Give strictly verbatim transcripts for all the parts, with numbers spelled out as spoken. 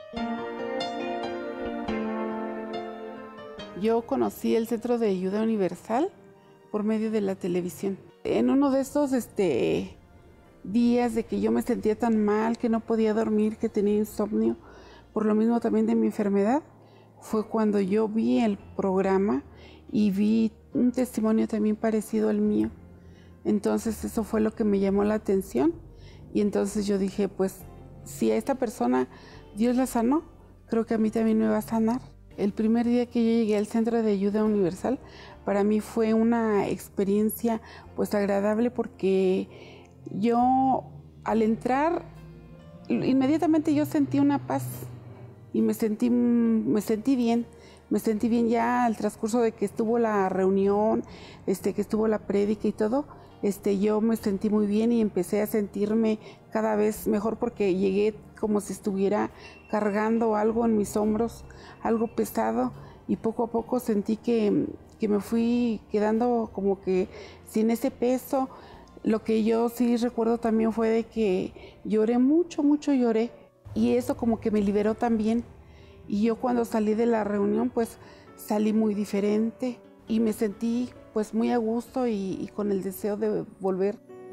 Yo conocí el Centro de Ayuda Universal por medio de la televisión. En uno de estos este, días de que yo me sentía tan mal, que no podía dormir, que tenía insomnio, por lo mismo también de mi enfermedad, fue cuando yo vi el programa y vi un testimonio también parecido al mío. Entonces eso fue lo que me llamó la atención y entonces yo dije, pues si a esta persona Dios la sanó, creo que a mí también me va a sanar. El primer día que yo llegué al Centro de Ayuda Universal, para mí fue una experiencia pues agradable porque yo al entrar, inmediatamente yo sentí una paz y me sentí, me sentí bien. Me sentí bien ya al transcurso de que estuvo la reunión, este, que estuvo la prédica y todo. Este, yo me sentí muy bien y empecé a sentirme cada vez mejor porque llegué como si estuviera cargando algo en mis hombros, algo pesado, y poco a poco sentí que, que me fui quedando como que sin ese peso. Lo que yo sí recuerdo también fue de que lloré mucho, mucho lloré, y eso como que me liberó también. Y yo cuando salí de la reunión pues salí muy diferente y me sentí pues muy a gusto y, y con el deseo de volver.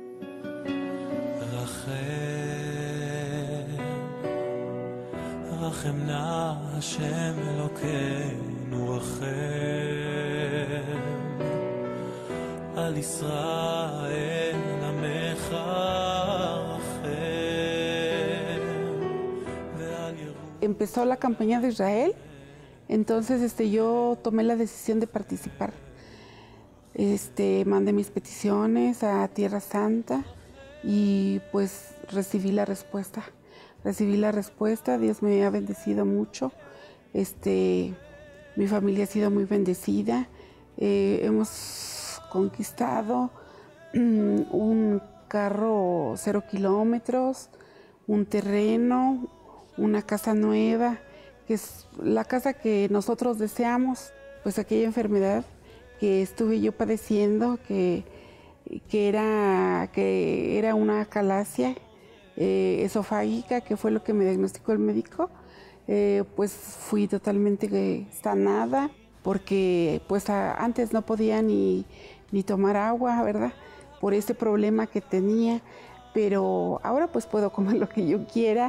Empezó la campaña de Israel, entonces este, yo tomé la decisión de participar. Este, mandé mis peticiones a Tierra Santa y pues recibí la respuesta. Recibí la respuesta, Dios me ha bendecido mucho. Este, mi familia ha sido muy bendecida. Eh, hemos conquistado um, un carro cero kilómetros, un terreno, una casa nueva, que es la casa que nosotros deseamos. Pues aquella enfermedad que estuve yo padeciendo, que, que, era, que era una calasia eh, esofágica, que fue lo que me diagnosticó el médico, eh, pues fui totalmente sanada, porque pues a, antes no podía ni, ni tomar agua, ¿verdad? Por ese problema que tenía, pero ahora pues puedo comer lo que yo quiera.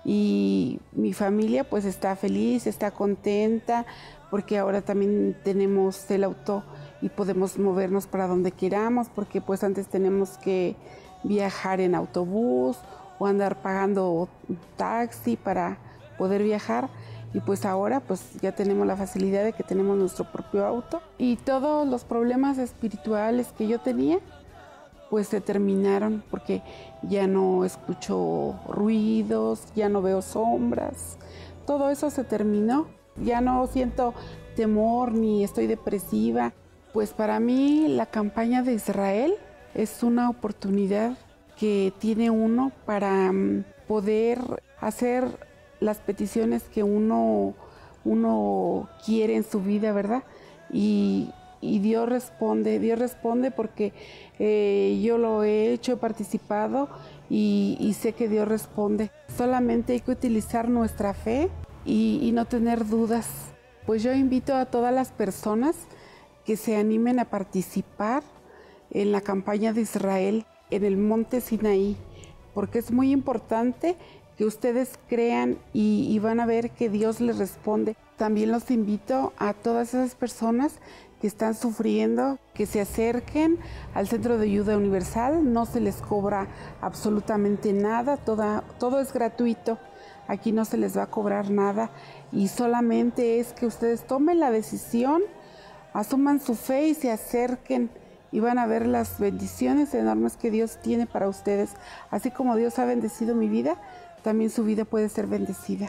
Y mi familia pues está feliz, está contenta, porque ahora también tenemos el auto y podemos movernos para donde queramos, porque pues antes tenemos que viajar en autobús o andar pagando taxi para poder viajar, y pues ahora pues ya tenemos la facilidad de que tenemos nuestro propio auto, y todos los problemas espirituales que yo tenía pues se terminaron, porque ya no escucho ruidos, ya no veo sombras, todo eso se terminó, ya no siento temor ni estoy depresiva. Pues para mí la campaña de Israel es una oportunidad que tiene uno para poder hacer las peticiones que uno, uno quiere en su vida, ¿verdad? Y Y Dios responde, Dios responde porque eh, yo lo he hecho, he participado y, y sé que Dios responde. Solamente hay que utilizar nuestra fe y, y no tener dudas. Pues yo invito a todas las personas que se animen a participar en la campaña de Israel en el monte Sinaí, porque es muy importante que ustedes crean y, y van a ver que Dios les responde. También los invito a todas esas personas que están sufriendo, que se acerquen al Centro de Ayuda Universal. No se les cobra absolutamente nada, toda, todo es gratuito. Aquí no se les va a cobrar nada y solamente es que ustedes tomen la decisión, asuman su fe y se acerquen, y van a ver las bendiciones enormes que Dios tiene para ustedes. Así como Dios ha bendecido mi vida, también su vida puede ser bendecida.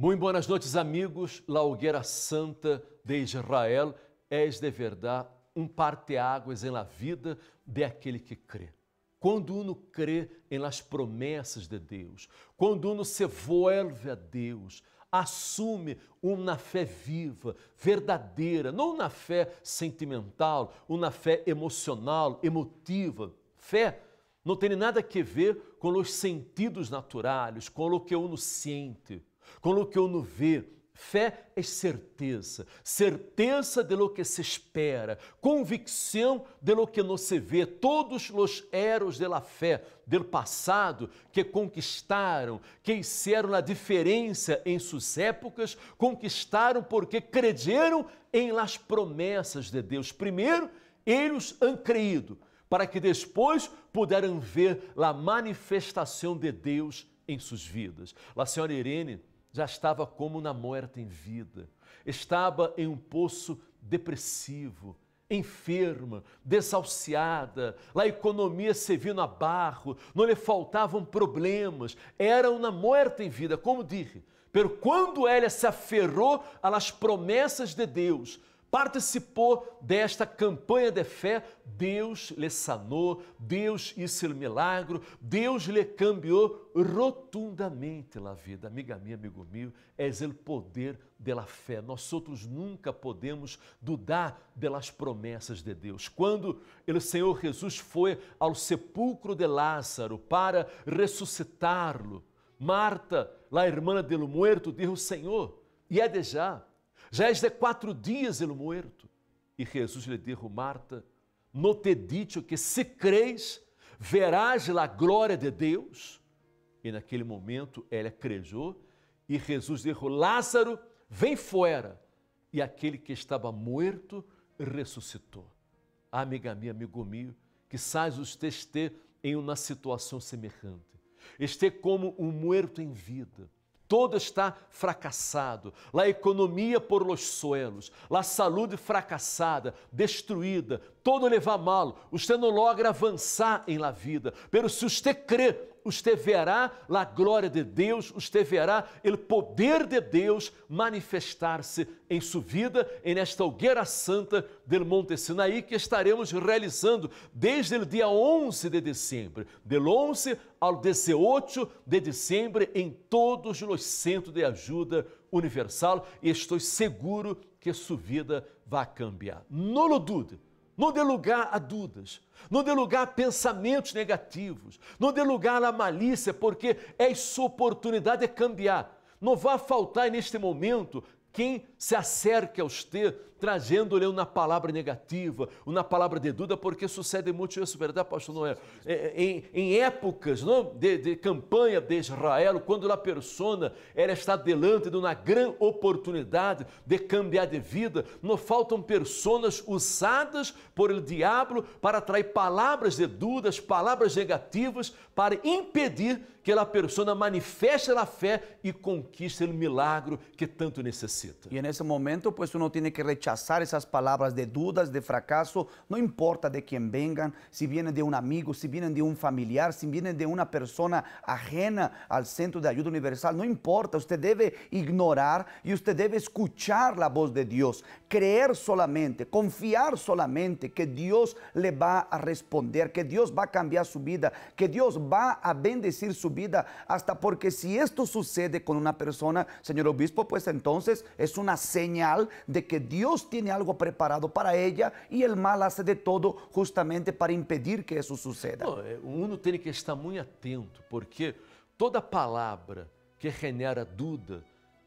Muito boas noites, amigos. La Hoguera Santa de Israel és de verdade um parteáguas em la vida de aquele que crê. Quando uno crê em las promessas de Deus, quando uno se vuelve a Deus, assume uma fé viva, verdadeira, não uma fé sentimental, uma fé emocional, emotiva. Fé não tem nada a ver com os sentidos naturais, com o que uno sente, com o que uno vê. Fé é certeza, certeza de lo que se espera, convicção de lo que não se vê. Todos os heróis de la fé del passado que conquistaram, que hicieron a diferença em suas épocas, conquistaram porque creyeron em las promessas de Deus. Primeiro, eles han creído, para que depois puderam ver a manifestação de Deus em suas vidas. A senhora Irene já estava como na morte em vida, estava em um poço depressivo, enferma, desalciada, a economia se viu abarro, não lhe faltavam problemas, era uma morte em vida, como disse. Pero quando ela se aferrou às promessas de Deus, participou desta campanha de fé, Deus lhe sanou, Deus hizo o milagre, Deus lhe cambiou rotundamente a vida. Amiga minha, amigo meu, é o poder da fé. Nós outros nunca podemos dudar das promessas de Deus. Quando o Senhor Jesus foi ao sepulcro de Lázaro para ressuscitá-lo, Marta, a irmã do muerto, disse: Senhor, e é de já. Já és de quatro dias ele muerto. E Jesus lhe disse: Marta, não te dicho que se creis, verás a glória de Deus? E naquele momento ela crejou e Jesus disse: Lázaro, vem fora. E aquele que estava morto ressuscitou. Amiga minha, amigo meu, que sais você esteja em uma situação semelhante. Esteja como um morto em vida. Todo está fracassado, a economia por los suelos, a saúde fracassada, destruída, todo leva mal, você não logra avançar em la vida, pero se você crê, você verá a glória de Deus, você verá o poder de Deus manifestar-se em sua vida, em esta hogueira santa del Monte Sinaí, que estaremos realizando desde o dia onze de dezembro, del onze ao dezoito de dezembro, em todos os centros de ajuda universal, e estou seguro que sua vida vai cambiar. Não lo dude. Não dê lugar a dúvidas, não dê lugar a pensamentos negativos, não dê lugar à malícia, porque é sua oportunidade de cambiar. Não vai faltar neste momento quem se acerque a você, trazendo-lhe uma palavra negativa, uma palavra de dúvida, porque sucede muito isso, verdade, pastor Noé? Em, em épocas não, de, de campanha de Israel, quando a persona ela está delante de uma grande oportunidade de cambiar de vida, não faltam pessoas usadas por el diabo para trazer palavras de dúvidas, palavras negativas, para impedir que a persona manifeste a fé e conquiste o milagre que tanto necessita. Y en ese momento, pues uno tiene que rechazar esas palabras de dudas, de fracaso, no importa de quién vengan, si vienen de un amigo, si vienen de un familiar, si vienen de una persona ajena al Centro de Ayuda Universal, no importa, usted debe ignorar y usted debe escuchar la voz de Dios, creer solamente, confiar solamente que Dios le va a responder, que Dios va a cambiar su vida, que Dios va a bendecir su vida, hasta porque si esto sucede con una persona, señor obispo, pues entonces es una señal de que Dios tiene algo preparado para ella y el mal hace de todo justamente para impedir que eso suceda. Não, uno tem que estar muito atento, porque toda palavra que genera dúvida,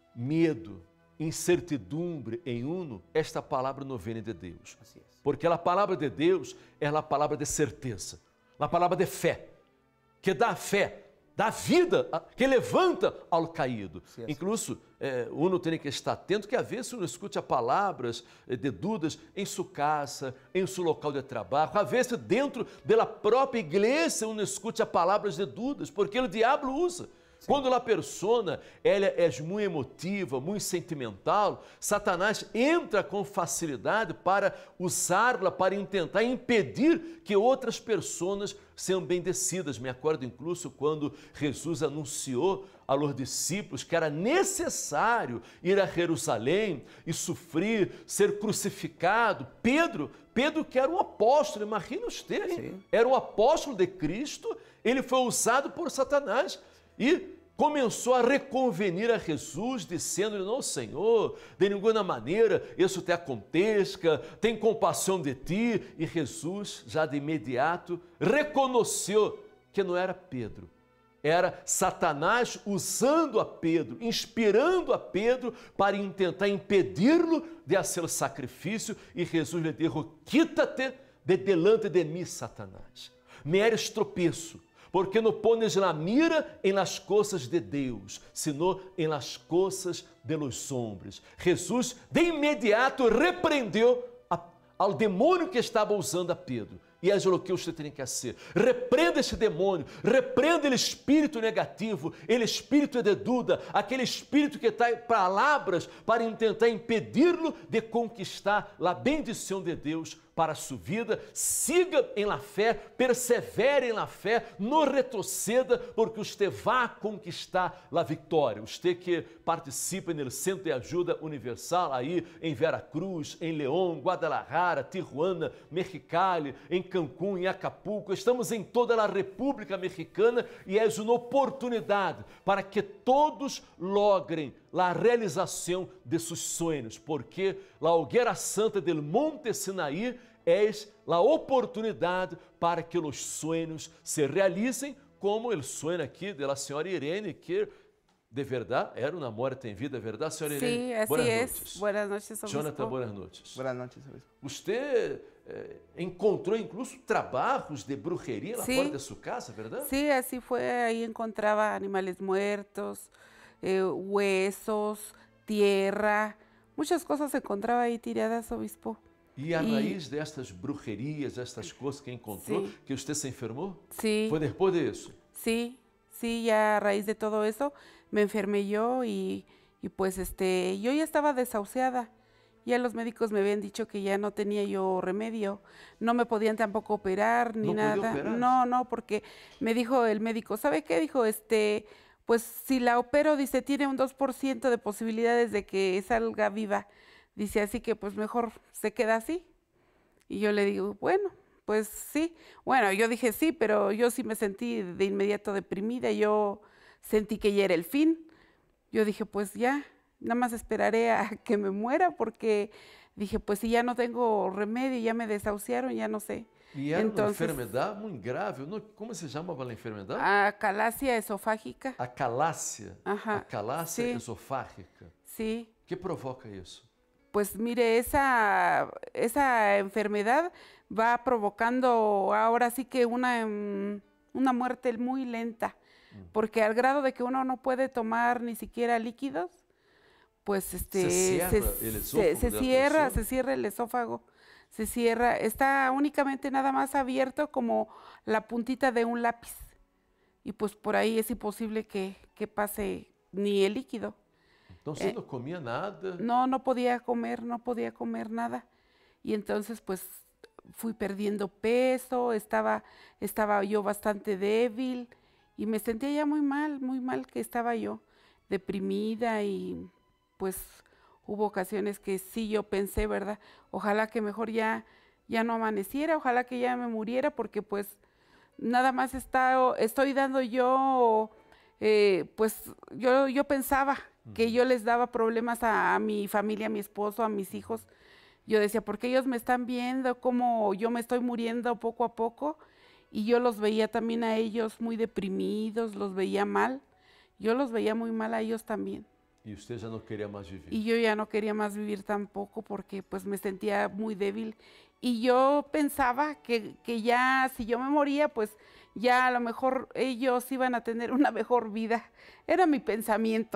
medo, incertidumbre em uno, esta palavra não vem de Deus. Así es. Porque a palavra de Deus é a palavra de certeza, a palavra de fé, que dá fé, dá vida, que levanta ao caído. Sim, Incluso, é, uno tem que estar atento, que às vezes uno escute palavras de dúvidas em sua casa, em seu local de trabalho, às vezes dentro da própria igreja uno escute palavras de dúvidas, porque o diabo usa. Sim. Quando a persona ela é muito emotiva, muito sentimental, Satanás entra com facilidade para usá-la, para tentar impedir que outras pessoas sejam bendecidas. Me acordo incluso quando Jesus anunciou a los discípulos que era necessário ir a Jerusalém e sofrer, ser crucificado. Pedro, Pedro que era um apóstolo, imagina você, hein? Era um apóstolo de Cristo, ele foi usado por Satanás e começou a reconvenir a Jesus, dizendo-lhe, não, Senhor, de nenhuma maneira isso te aconteça, tem compaixão de ti. E Jesus, já de imediato, reconheceu que não era Pedro, era Satanás usando a Pedro, inspirando a Pedro para tentar impedi-lo de fazer o sacrifício. E Jesus lhe disse, quítate de delante de mim, Satanás, me eres tropeço, porque não pones la mira em las coisas de Deus, sino em las coisas de los hombres. Jesus de imediato repreendeu a, ao demônio que estava usando a Pedro. E é o que você tem que fazer. Repreenda esse demônio, repreenda ele espírito negativo, ele espírito de dúvida, aquele espírito que traz palavras para tentar impedi-lo de conquistar a bendição de Deus para a sua vida. Siga em la fé, persevere em la fé, não retroceda, porque você vai conquistar a vitória. Você que participa no Centro de Ajuda Universal, aí em Veracruz, em León, Guadalajara, Tijuana, Mexicali, em Cancún, em Acapulco, estamos em toda a República Mexicana e é uma oportunidade para que todos logrem a realização de seus sonhos, porque a Hogueira Santa del Monte Sinaí é a oportunidade para que os sonhos se realizem, como o sonho aqui da senhora Irene, que de verdade era uma morte em vida, é verdade, senhora Irene? Sí, así Buenas es. noches. Buenas noches, obispo. Jonathan, buenas noches. Buenas noches, obispo. Você eh, encontrou incluso trabalhos de brujeria na Sí. porta de sua casa, verdade? Sí, así fue. Ahí encontraba animales muertos, eh, huesos, tierra, muchas cosas encontraba ahí tiradas, obispo. E a E- raiz destas brujerias, estas coisas que encontrou, Sim. que você se enfermou? Sí, Foi depois disso? sí, sí, ya a raíz de todo eso me enfermé yo y, y pues este, yo ya estaba desahuciada. Ya los médicos me habían dicho que ya no tenía yo remedio, no me podían tampoco operar ni ¿No podía nada. operar? No, no, porque me dijo el médico, ¿sabe qué? Dijo, este, pues si la opero, dice, tiene un dos por ciento de posibilidades de que salga viva. Dice, así que pues mejor se queda así. Y yo le digo, bueno, pues sí. Bueno, yo dije sí, pero yo sí me sentí de inmediato deprimida. Yo sentí que ya era el fin. Yo dije, pues ya, nada más esperaré a que me muera, porque dije, pues si ya no tengo remedio, ya me desahuciaron, ya no sé. E era Entonces- uma enfermidade muito grave. Não- Como se chamava a enfermidade? Acalasia esofágica, A calácia. Ajá, A calácia sim. esofágica. sí. que provoca isso? Pues mire, esa, esa enfermedad va provocando ahora sí que una, mm, una muerte muy lenta, porque al grado de que uno no puede tomar ni siquiera líquidos, pues este Se cierra el esófago se- se de la cierra, persona. se cierra el esófago, se cierra, está únicamente nada más abierto como la puntita de un lápiz, y pues por ahí es imposible que, que pase ni el líquido. Então você não comia nada. No, no podía comer, no podía comer nada. Y entonces pues fui perdiendo peso, estaba, estaba yo bastante débil y me sentía ya muy mal, muy mal que estaba yo deprimida y pues hubo ocasiones que sí yo pensé, ¿verdad? Ojalá que mejor ya, ya no amaneciera, ojalá que ya me muriera, porque pues nada más está, estoy dando yo, eh, pues yo, yo pensaba que yo les daba problemas a, a mi familia, a mi esposo, a mis hijos. Yo decía, porque ellos me están viendo cómo yo me estoy muriendo poco a poco, y yo los veía también a ellos muy deprimidos, los veía mal. Yo los veía muy mal a ellos también. E você já não queria mais viver. Y yo ya no quería más vivir tampoco, porque pues me sentía muy débil. Y yo pensaba que, que ya si yo me moría, pues ya a lo mejor ellos iban a tener una mejor vida. Era mi pensamiento.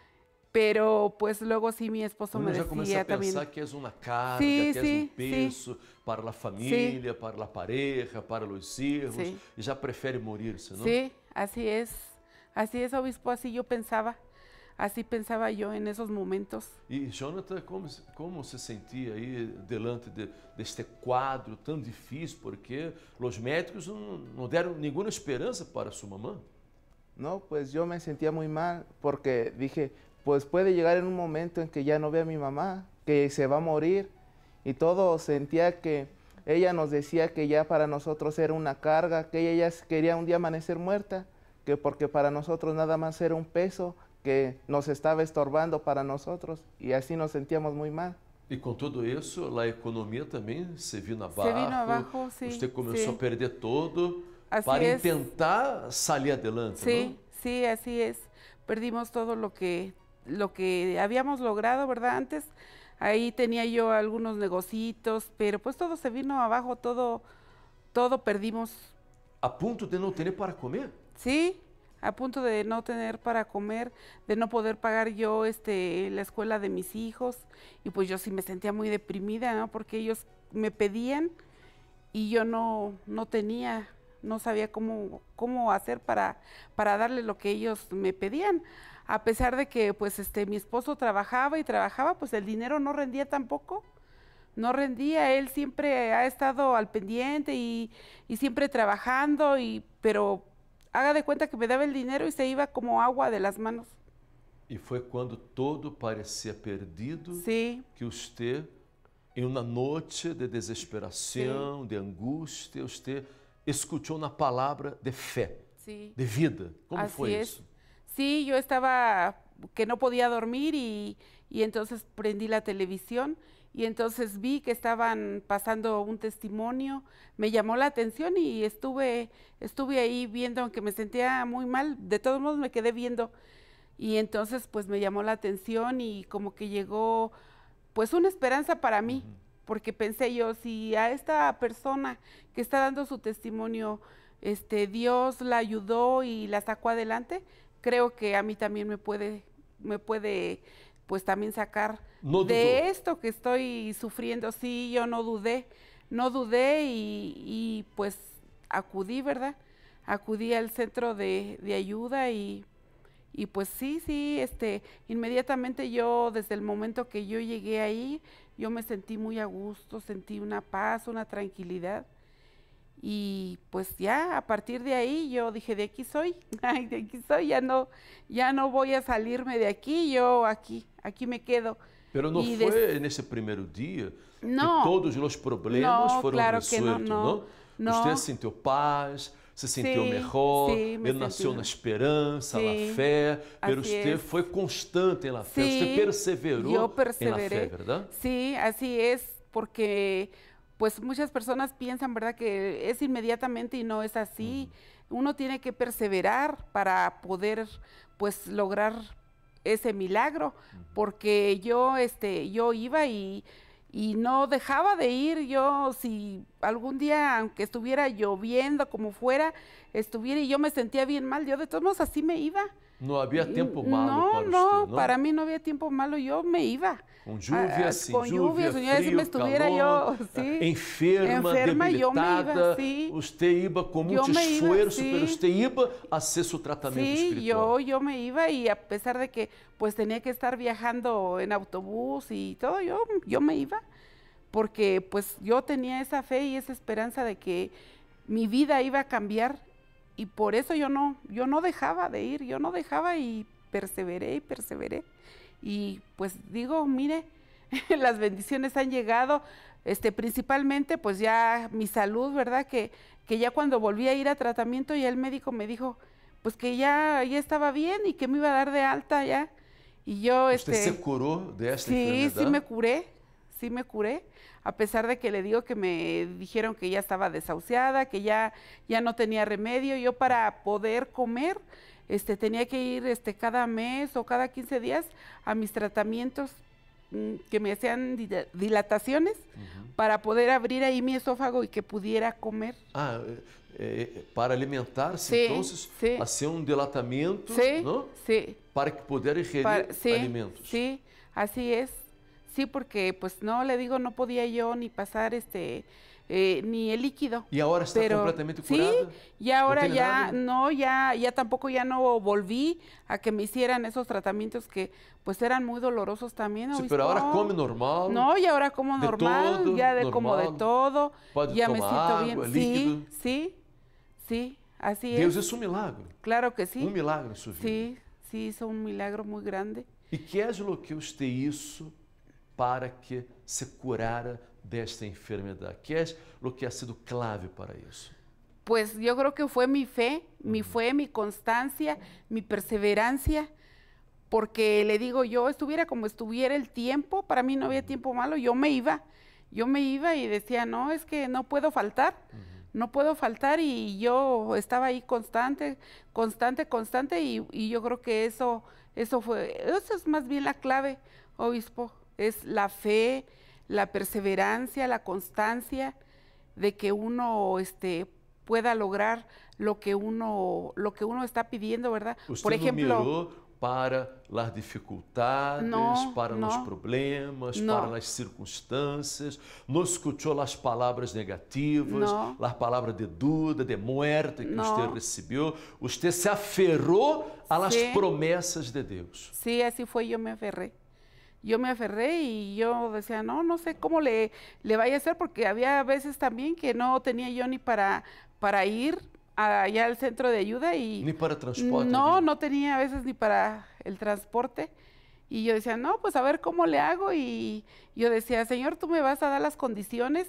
Pero pues luego sí mi esposo Uno me já começa a decía también. pensar que és uma carga, Sí, que sí, és um sí. peso para a família, para a pareja, para os hijos, Sí. e já prefere morir-se, não? Sí, así es. Así es, obispo, así yo pensaba. Así pensaba yo en esos momentos. E Jonathan, como, se- como se sentia aí delante de, deste quadro tão difícil, porque os médicos não, não deram nenhuma esperança para sua mamã? No, pues yo me sentía muy mal porque dije, pues puede llegar en un momento en que ya no vea a mi mamá, que se va a morir. Y todo sentía que ella nos decía que ya para nosotros era una carga, que ella ya quería un día amanecer muerta, que porque para nosotros nada más era un peso que nos estaba estorbando para nosotros y así nos sentíamos muy mal. E com tudo isso, a economia também se vino abaixo. Se vino abajo, sí. Você começou sí. a perder todo Así para es. tentar salir adelante, Sí, ¿no? sí, así es. Perdimos todo lo que, lo que habíamos logrado, ¿verdad? Antes, ahí tenía yo algunos negocitos, pero pues todo se vino abajo, todo, todo perdimos. A ponto de não ter para comer? Sí, a punto de no tener para comer, de no poder pagar yo este, la escuela de mis hijos. Y pues yo sí me sentía muy deprimida, ¿no? Porque ellos me pedían y yo no, no tenía, no sabía cómo, cómo hacer para, para darle lo que ellos me pedían. A pesar de que pues este, mi esposo trabajaba y trabajaba, pues el dinero no rendía tampoco. No rendía, él siempre ha estado al pendiente y, y siempre trabajando, y, pero haga de cuenta que me daba el dinero y se iba como agua de las manos. E foi quando todo parecia perdido Sí. que usted, em uma noite de desesperação, de angústia, usted escutou uma palavra de fé, Sí. de vida. Como Así foi es. isso? Sí, yo estaba que no podía dormir y, y entonces prendí la televisión y entonces vi que estaban pasando un testimonio, me llamó la atención y estuve, estuve ahí viendo, aunque me sentía muy mal, de todos modos me quedé viendo y entonces pues me llamó la atención y como que llegó pues una esperanza para mí, uh-huh. Porque pensé yo, si a esta persona que está dando su testimonio, este, Dios la ayudó y la sacó adelante, creo que a mí también me puede, me puede pues también sacar no de esto que estoy sufriendo. Sí, yo no dudé, no dudé y, y pues acudí, ¿verdad? Acudí al centro de, de ayuda y, y pues sí, sí, este, inmediatamente yo, desde el momento que yo llegué ahí, yo me sentí muy a gusto, sentí una paz, una tranquilidad. Y pues ya a partir de ahí yo dije, de aquí soy, ay, de aquí soy, ya no, ya no voy a salirme de aquí, yo aquí, aquí me quedo. Pero no y foi des... nesse primeiro dia no, que todos os problemas no, foram claro resueltos, que no, no, não? no. Usted sentiu paz, se sentiu sí, melhor, sí, ele nasceu na esperança, sí, na fé, pero usted es. foi constante na fé, Sí, usted perseverou yo perseveré. en la fe, ¿verdad? Sí, así es, porque pues muchas personas piensan, ¿verdad?, que es inmediatamente y no es así. Uh-huh. Uno tiene que perseverar para poder pues lograr ese milagro, uh-huh. Porque yo este yo iba y y no dejaba de ir. Yo, si algún día, aunque estuviera lloviendo, como fuera, estuviera y yo me sentía bien mal, yo de todos modos así me iba. No había tiempo malo no, para no, usted, ¿no? para mí no había tiempo malo, yo me iba. Com lluvia, sin con lluvia, lluvia, frío, si me estuviera calor, yo, sí, enferma, enferma, yo me debilitada, iba, sí. usted iba con mucho Yo me iba, esfuerzo, sí. pero usted iba a hacer su tratamiento Sí, espiritual. yo, yo me iba y a pesar de que pues tenía que estar viajando en autobús y todo, yo, yo me iba, porque pues yo tenía esa fe y esa esperanza de que mi vida iba a cambiar y por eso yo no, yo no dejaba de ir, yo no dejaba y perseveré y perseveré y pues digo, mire, las bendiciones han llegado, este, principalmente pues ya mi salud, ¿verdad? Que, que ya cuando volví a ir a tratamiento ya el médico me dijo pues que ya, ya estaba bien y que me iba a dar de alta ya. Y yo, ¿Usted este, se curó de esta sí, enfermedad? sí me curé, sí me curé, a pesar de que le digo que me dijeron que ya estaba desahuciada, que ya, ya no tenía remedio. Yo para poder comer, este, tenía que ir este, cada mes o cada quince días a mis tratamientos que me hacían dilataciones uh-huh. para poder abrir ahí mi esófago y que pudiera comer. Ah, eh, para alimentar-se, sí, entonces, sí. hacía un dilatamiento, sí, ¿no? Sí. Para que pudiera ingerir para, sí, alimentos. Sí, así es. Sí, porque pues no, le digo, no podía yo ni pasar este... Eh, ni el líquido. ¿Y ahora está pero, completamente curada? Sí, y ahora ¿No ya, nada? no, ya, ya tampoco ya no volví a que me hicieran esos tratamientos que pues eran muy dolorosos también. Sí, pero ahora come normal. No, y ahora como normal, todo, ya de normal. como de todo. Puede ya me tomar siento agua, bien. líquido. Sí, sí, sí, Así Deus es. hizo um milagre. Claro que sí. Um milagre em sua vida. Sí, sí, hizo un milagro muy grande. E que é lo que usted hizo para que se curara desta enfermidade? Que é lo que ha sido clave para isso? Pues yo creo que fue mi fe, mi fe, mi constancia, mi perseverancia, porque le digo, yo estuviera como estuviera el tiempo, para mí no había tiempo malo, yo me iba, yo me iba y decía, no, es que no puedo faltar, no puedo faltar, y yo estaba ahí constante, constante, constante, y, y yo creo que eso, eso fue, eso es más bien la clave, obispo, es la fe, la perseverancia, la constancia, de que uno, este, pueda lograr lo que uno, lo que uno está pidiendo, ¿verdad? Usted Por ejemplo, não mirou para as dificuldades, No, para no. os problemas, No. para as circunstâncias, não escutou as palavras negativas, No. as palavras de dúvida, de muerte que No. você recebeu. Você se aferrou às Sí. promessas de Deus. sí, así fue, yo me aferré. Yo me aferré y yo decía, no, no sé cómo le, le vaya a hacer, porque había veces también que no tenía yo ni para, para ir allá al centro de ayuda y Nem para transporte. no, de vida. no tenía a veces ni para el transporte. Y yo decía, no, pues a ver cómo le hago. Y yo decía, Señor, tú me vas a dar las condiciones.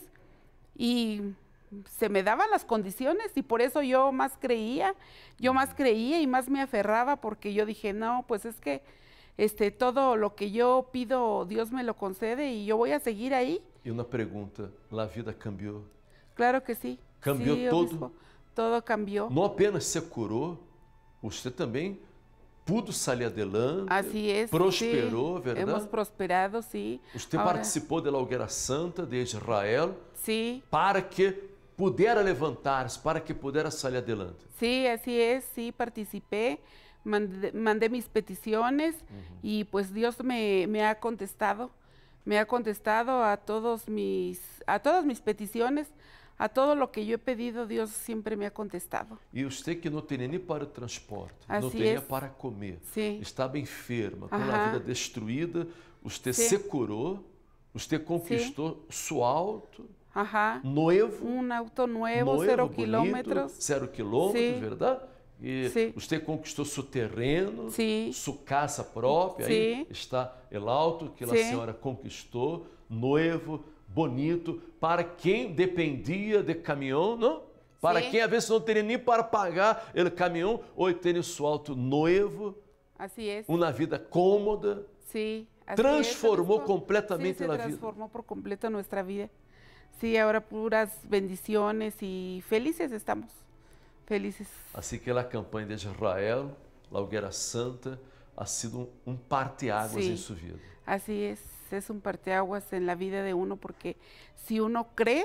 Y se me daban las condiciones y por eso yo más creía, yo más creía y más me aferraba, porque yo dije, no, pues es que este, todo lo que yo pido, Dios me lo concede y yo voy a seguir ahí. E uma pergunta, a vida cambiou? Claro que sí. Cambió Sí, todo. obispo, todo cambió. Não apenas se curou, você também pudo sair adelante, Así es. prosperou, sí, verdade? hemos prosperado, sí. Usted Ahora, participou da Hogueira Santa de Israel Sí, para que pudera levantar-se, para que pudera sair adelante. sí, así es, sí, participé, mandé, mandé mis peticiones y pues Dios me, me ha contestado, me ha contestado a todos mis, a todas mis peticiones, a todo lo que yo he pedido, Dios siempre me ha contestado. E você que não tinha nem para o transporte, não Assim tinha é. para comer, Sim. estava enferma, com a Aham. vida destruída, você Sim. se curou, você conquistou seu auto, Ajá, noivo, un auto nuevo, noivo cero bonito, kilómetros. zero quilômetros, Sim. verdade? E Sim. você conquistou seu terreno, Sim. sua casa própria, aí Sim. está o auto que a Sim. senhora conquistou, noivo, bonito, para quem dependia de caminhão, não? Para Sim. quem às vezes não teria nem para pagar o caminhão, hoje tem seu auto noivo, Así es. uma vida cômoda, Sí, así transformó es, obispo. completamente sí, se la vida. transformó por completo nuestra vida. Sí, ahora puras bendiciones y felices estamos, felices. Assim que a campanha de Israel, a Hogueira Santa, ha sido um, um parteáguas Sim. em sua vida. Así es, es un parteaguas en la vida de uno, porque si uno cree,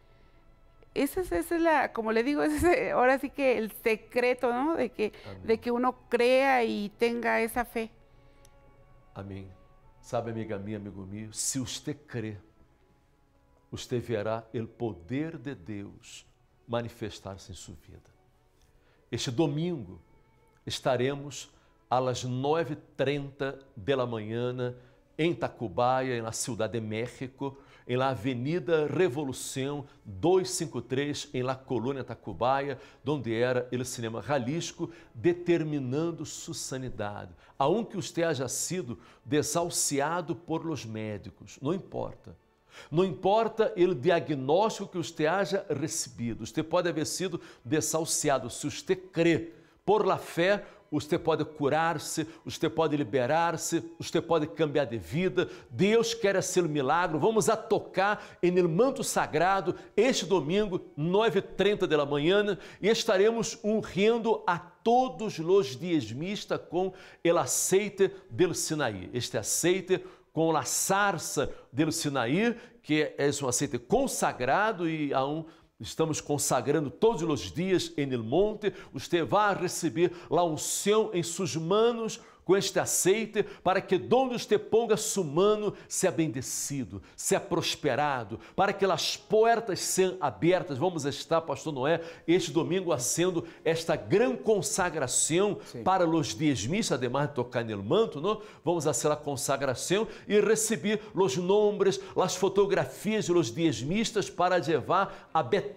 ese es, esa es la, como le digo, ese es ahora sí que el secreto, ¿no? De que, Amén. de que uno crea y tenga esa fe. Amém. Sabe, amiga minha, amigo meu, se você crê, você verá o poder de Deus manifestar-se em sua vida. Este domingo estaremos às nove e trinta da manhã em Tacubaya, na Cidade de México, em la Avenida Revolução duzentos e cinquenta e três, em la Colônia Tacubaya, onde era o Cinema Jalisco, determinando sua sanidade. Aunque você haja sido desahuciado por los médicos, não importa. Não importa o diagnóstico que você haja recebido, você pode haver sido desahuciado. Se você crê por la fé, você pode curar-se, você pode liberar-se, você pode cambiar de vida. Deus quer ser um milagre. Vamos a tocar em el manto sagrado este domingo, nove e trinta da manhã, e estaremos ungindo a todos os diezmistas com el aceite del Sinaí. Este aceite com a sarça del Sinaí, que é um aceite consagrado e a um estamos consagrando todos os dias em el monte. Você vai receber a unção em suas manos com este aceite, para que donde você ponga sua mano, seja bendecido, seja prosperado, para que as portas sejam abertas. Vamos estar, pastor Noé, este domingo fazendo esta grande consagração Sim. para os diezmistas, ademais de tocar no manto, não? Vamos fazer a consagração e receber os nomes, as fotografias dos diezmistas para levar a Betel,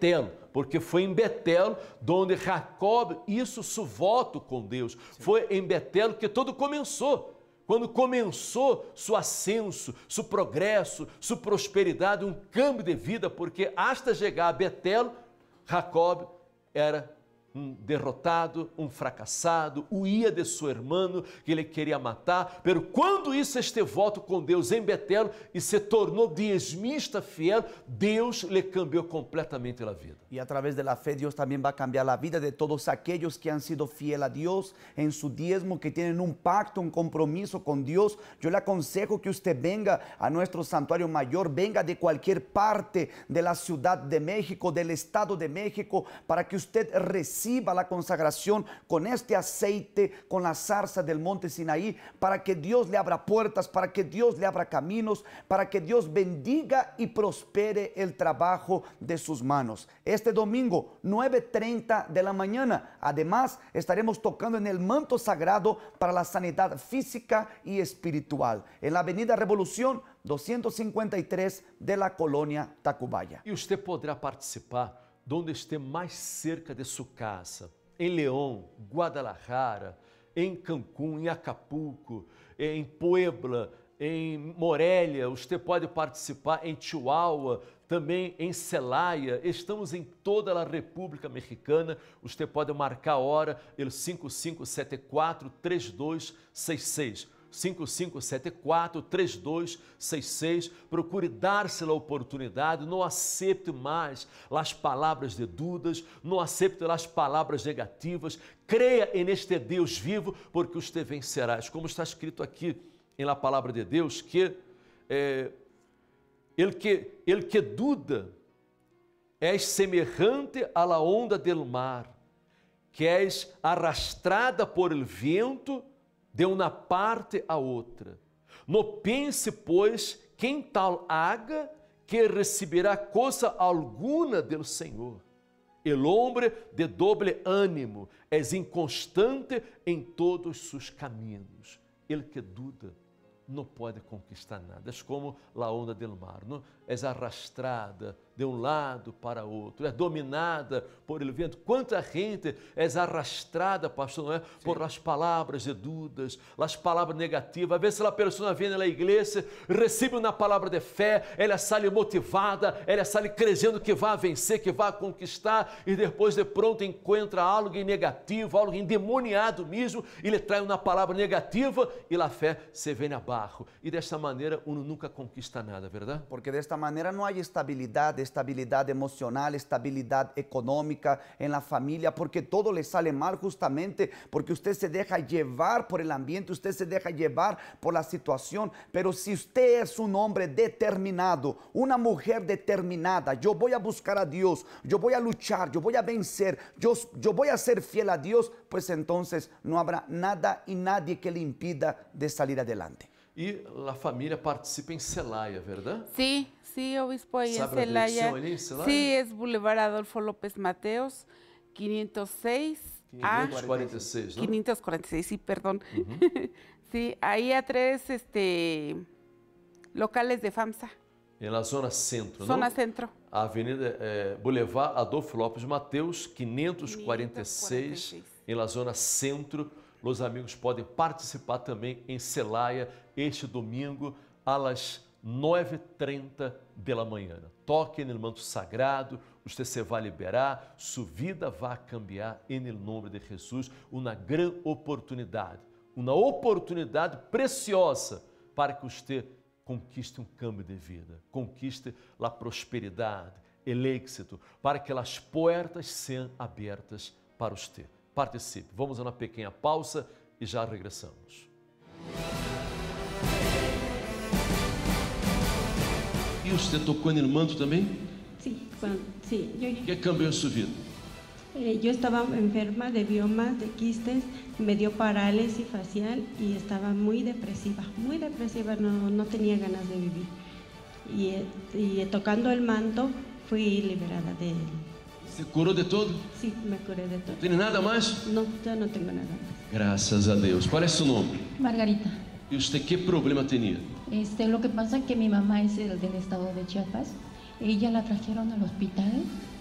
porque foi em Betel onde Jacob hizo su voto com Deus. Sim. Foi em Betel que tudo começou. Quando começou seu ascenso, seu progresso, sua prosperidade, um câmbio de vida, porque hasta chegar a Betel, Jacob era um derrotado, um fracassado, huía de seu irmão que ele queria matar, pero quando isso este voto com Deus em Betel e se tornou diezmista fiel, Deus lhe cambiou completamente a vida. Y a través de la fe Dios también va a cambiar la vida de todos aquellos que han sido fieles a Dios en su diezmo, que tienen un pacto, un compromiso con Dios. Yo le aconsejo que usted venga a nuestro santuario mayor, venga de cualquier parte de la Ciudad de México, del Estado de México, para que usted reciba la consagración con este aceite, con la zarza del monte Sinaí, para que Dios le abra puertas, para que Dios le abra caminos, para que Dios bendiga y prospere el trabajo de sus manos. Este domingo, nueve treinta de la mañana. Además, estaremos tocando en el manto sagrado para la sanidad física y espiritual, en la Avenida Revolución doscientos cincuenta y tres de la colonia Tacubaya. E usted podrá participar donde esté mais cerca de sua casa, em León, Guadalajara, em Cancún, em Acapulco, em Puebla, em Morelia. Você pode participar em Chihuahua, também em Celaya. Estamos em toda a República Mexicana. Você pode marcar a hora, ele cinco cinco sete quatro, três dois seis seis. cinco cinco sete quatro, três dois seis seis. Procure dar-se a oportunidade, não aceite mais as palavras de dúvidas, não aceite as palavras negativas. Creia neste Deus vivo, porque você vencerás. Como está escrito aqui em la palavra de Deus, que é, ele que ele que duda és semejante a la onda del mar, que és arrastrada por el viento de uma parte a outra. Não pense, pois, quem tal haga, que receberá coisa alguna del Senhor. El hombre de doble ânimo é inconstante em todos seus caminhos. Ele que duda não pode conquistar nada. É como a onda del mar, não? É arrastrada de um lado para outro, é dominada por el vento. Quanta gente é arrastrada, pastor, não é? Sim. Por as palavras de dúvidas, as palavras negativas. Às vezes a pessoa vem na igreja, recebe uma palavra de fé, ela sai motivada, ela sai crendo que vai vencer, que vai conquistar, e depois de pronto encontra algo negativo, algo endemoniado mesmo, e lhe traz uma palavra negativa e a fé se vem abaixo. E desta maneira uno nunca conquista nada, verdade? Porque desta maneira não há estabilidade, estabilidad emocional, estabilidad económica en la familia, porque todo le sale mal justamente porque usted se deja llevar por el ambiente, usted se deja llevar por la situación. Pero si usted es un hombre determinado, una mujer determinada, yo voy a buscar a Dios, yo voy a luchar, yo voy a vencer, yo, yo voy a ser fiel a Dios, pues entonces no habrá nada y nadie que le impida de salir adelante. E a família participa em Celaya, verdade? Sí, sí, obispo, ahí en ¿Sabe la Celaya. dirección ahí en Celaya? Sí, es Boulevard Adolfo López Mateos, quinientos seis A. quinientos cuarenta y seis, ¿no? quinientos cuarenta y seis, sí, perdón. Uh-huh. Sí, ahí a tres este, locales de FAMSA. Em la zona centro, Zona não? centro. A Avenida eh, Boulevard Adolfo Lopes Mateus, quinhentos e quarenta e seis, em la zona centro. Os amigos podem participar também em Celaya este domingo às nove e trinta da manhã. Toque no manto sagrado, você se vai liberar, sua vida vai cambiar em nome de Jesus. Uma grande oportunidade, uma oportunidade preciosa para que você conquiste um câmbio de vida, conquiste a prosperidade, o êxito, para que as portas sejam abertas para você. Participe. Vamos a uma pequena pausa e já regressamos. E você tocou no manto também? Sí, cuando, sí. Yo, O que cambiou em sua vida? eh, yo estaba enferma de biomas, de quistes, me dio parálisis facial y estaba muy depresiva, muy depresiva, no, no tenía ganas de vivir. Y, eh, y tocando el manto fui liberada de él. Você curou de todo? Sí, me curé de todo. Não tem nada mais? No, ya no tengo nada más. Graças a Deus. Qual é seu nome? Margarita, E você que problema tinha? este, lo que pasa es que mi mamá es del, del estado de Chiapas. Ella la trajeron al hospital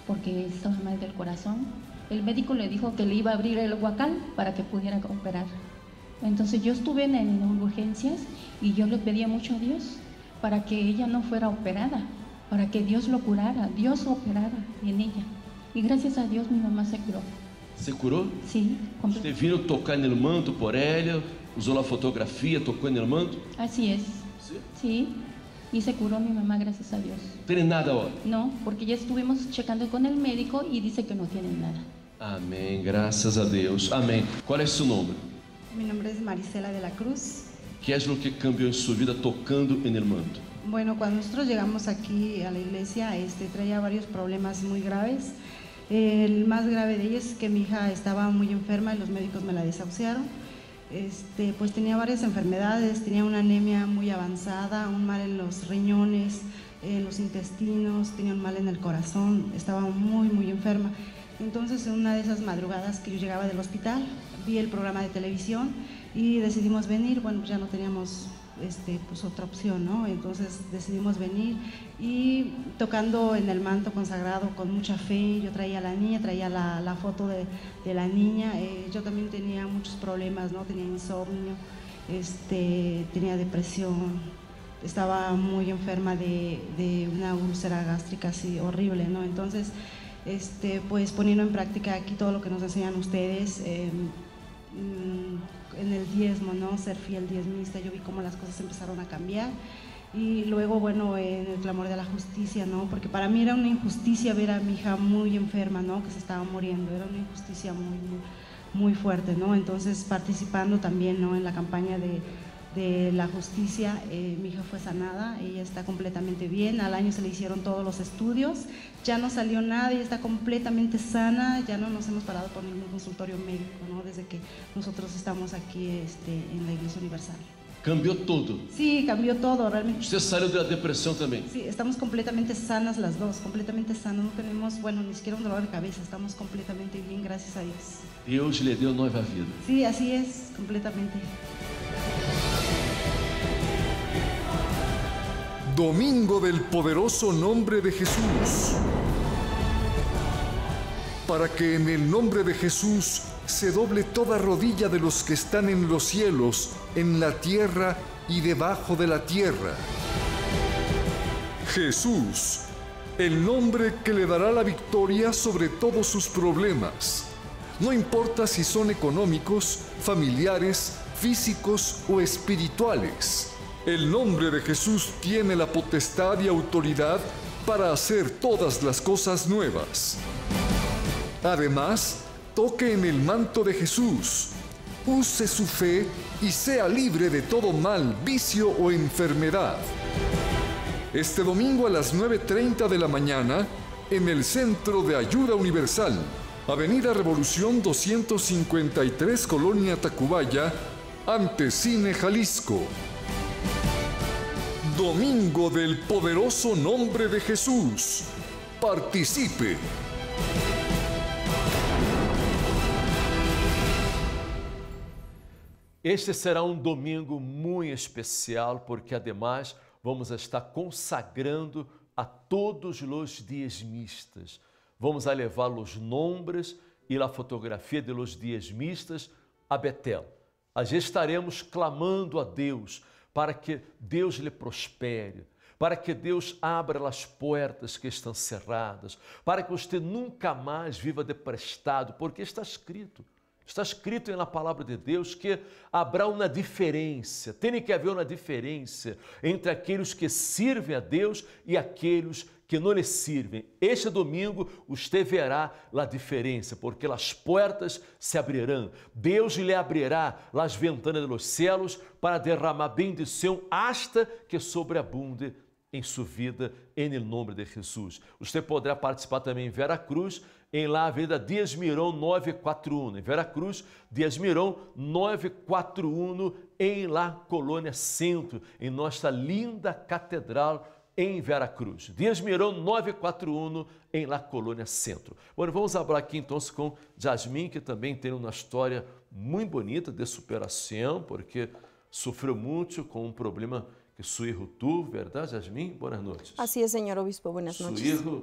porque estaba mal del corazón. El médico le dijo que le iba a abrir el huacal para que pudiera operar. Entonces yo estuve en, en urgencias y yo le pedía mucho a Dios para que ella no fuera operada, para que Dios lo curara, Dios operara en ella. Y gracias a Dios mi mamá se curó. Você curou? Sí. Você viu tocar no manto por ela, usou a fotografia, tocou no manto? Así es. Sí. Sí. Y se curó mi mamá, gracias a Dios. ¿Tiene nada ahora? No, porque ya estuvimos checando con el médico y dice que no tiene nada. Amém, graças a Deus. Amém. Qual é seu nome? Mi nombre es Marisela de la Cruz. ¿Qué es lo que cambió en su vida tocando en el manto? Bueno, cuando nosotros llegamos aquí a la iglesia, este, traía varios problemas muy graves. El más grave de ellos es que mi hija estaba muy enferma y los médicos me la desahuciaron. Este, pues tenía varias enfermedades, tenía una anemia muy avanzada, un mal en los riñones, en los intestinos, tenía un mal en el corazón, estaba muy, muy enferma. Entonces, en una de esas madrugadas que yo llegaba del hospital, vi el programa de televisión y decidimos venir. Bueno, ya no teníamos este, pues, otra opción, ¿no? Entonces decidimos venir y tocando en el manto consagrado con mucha fe. Yo traía a la niña, traía la, la foto de, de la niña. Eh, yo también tenía muchos problemas, ¿no? Tenía insomnio, este, tenía depresión, estaba muy enferma de, de una úlcera gástrica así horrible, ¿no? Entonces, Este, pues poniendo en práctica aquí todo lo que nos enseñan ustedes, eh, en el diezmo, ¿no? Ser fiel diezmista, yo vi cómo las cosas empezaron a cambiar. Y luego, bueno, en el clamor de la justicia, ¿no? Porque para mí era una injusticia ver a mi hija muy enferma, ¿no? Que se estaba muriendo, era una injusticia muy, muy, muy fuerte, ¿no? Entonces, participando también, ¿no? En la campaña de de la justicia, eh, mi hija fue sanada, ella está completamente bien, al año se le hicieron todos los estudios, ya no salió nada, ella está completamente sana, ya no nos hemos parado por ningún consultorio médico, ¿no? Desde que nosotros estamos aquí este, en la Iglesia Universal. Cambió todo. Sí, cambió todo, realmente. Usted salió de la depresión también. Sí, estamos completamente sanas las dos, completamente sanas, no tenemos, bueno, ni siquiera un dolor de cabeza, estamos completamente bien, gracias a Dios. Dios le dio nueva vida. Sí, así es, completamente. Domingo del poderoso nombre de Jesús. Para que en el nombre de Jesús se doble toda rodilla de los que están en los cielos, en la tierra y debajo de la tierra. Jesús, el nombre que le dará la victoria sobre todos sus problemas. No importa si son económicos, familiares, físicos o espirituales. El nombre de Jesús tiene la potestad y autoridad para hacer todas las cosas nuevas. Además, toque en el manto de Jesús, use su fe y sea libre de todo mal, vicio o enfermedad. Este domingo a las nueve treinta de la mañana, en el Centro de Ayuda Universal, Avenida Revolución doscientos cincuenta y tres, Colonia Tacubaya, ante Cine Jalisco. Domingo del poderoso nombre de Jesús. Participe. Este será um domingo muito especial, porque ademais vamos estar consagrando a todos os diezmistas. Vamos a levar os nomes e a fotografia de los diezmistas a Betel. Allí estaremos clamando a Deus para que Deus lhe prospere, para que Deus abra as portas que estão cerradas, para que você nunca mais viva deprestado, porque está escrito, está escrito na palavra de Deus que haverá uma diferença, tem que haver uma diferença entre aqueles que servem a Deus e aqueles que não lhe servem. Este domingo você verá a diferença, porque as portas se abrirão. Deus lhe abrirá as ventanas dos céus para derramar bendição hasta que sobreabunde em sua vida, em nome de Jesus. Você poderá participar também em Vera Cruz, em lá Avenida Dias Mirão novecentos e quarenta e um, em Vera Cruz, Dias Mirão novecentos e quarenta e um, em lá Colônia Centro, em nossa linda catedral em Vera Cruz. Dias Mirão novecentos e quarenta e um, em La Colônia Centro. Bueno, vamos falar aqui então com Jasmine, que também tem uma história muito bonita de superação, porque sofreu muito com um problema que su hijo tuvo, ¿verdad, Jasmine? Buenas noches. Así es, señor obispo, buenas noches. Su hijo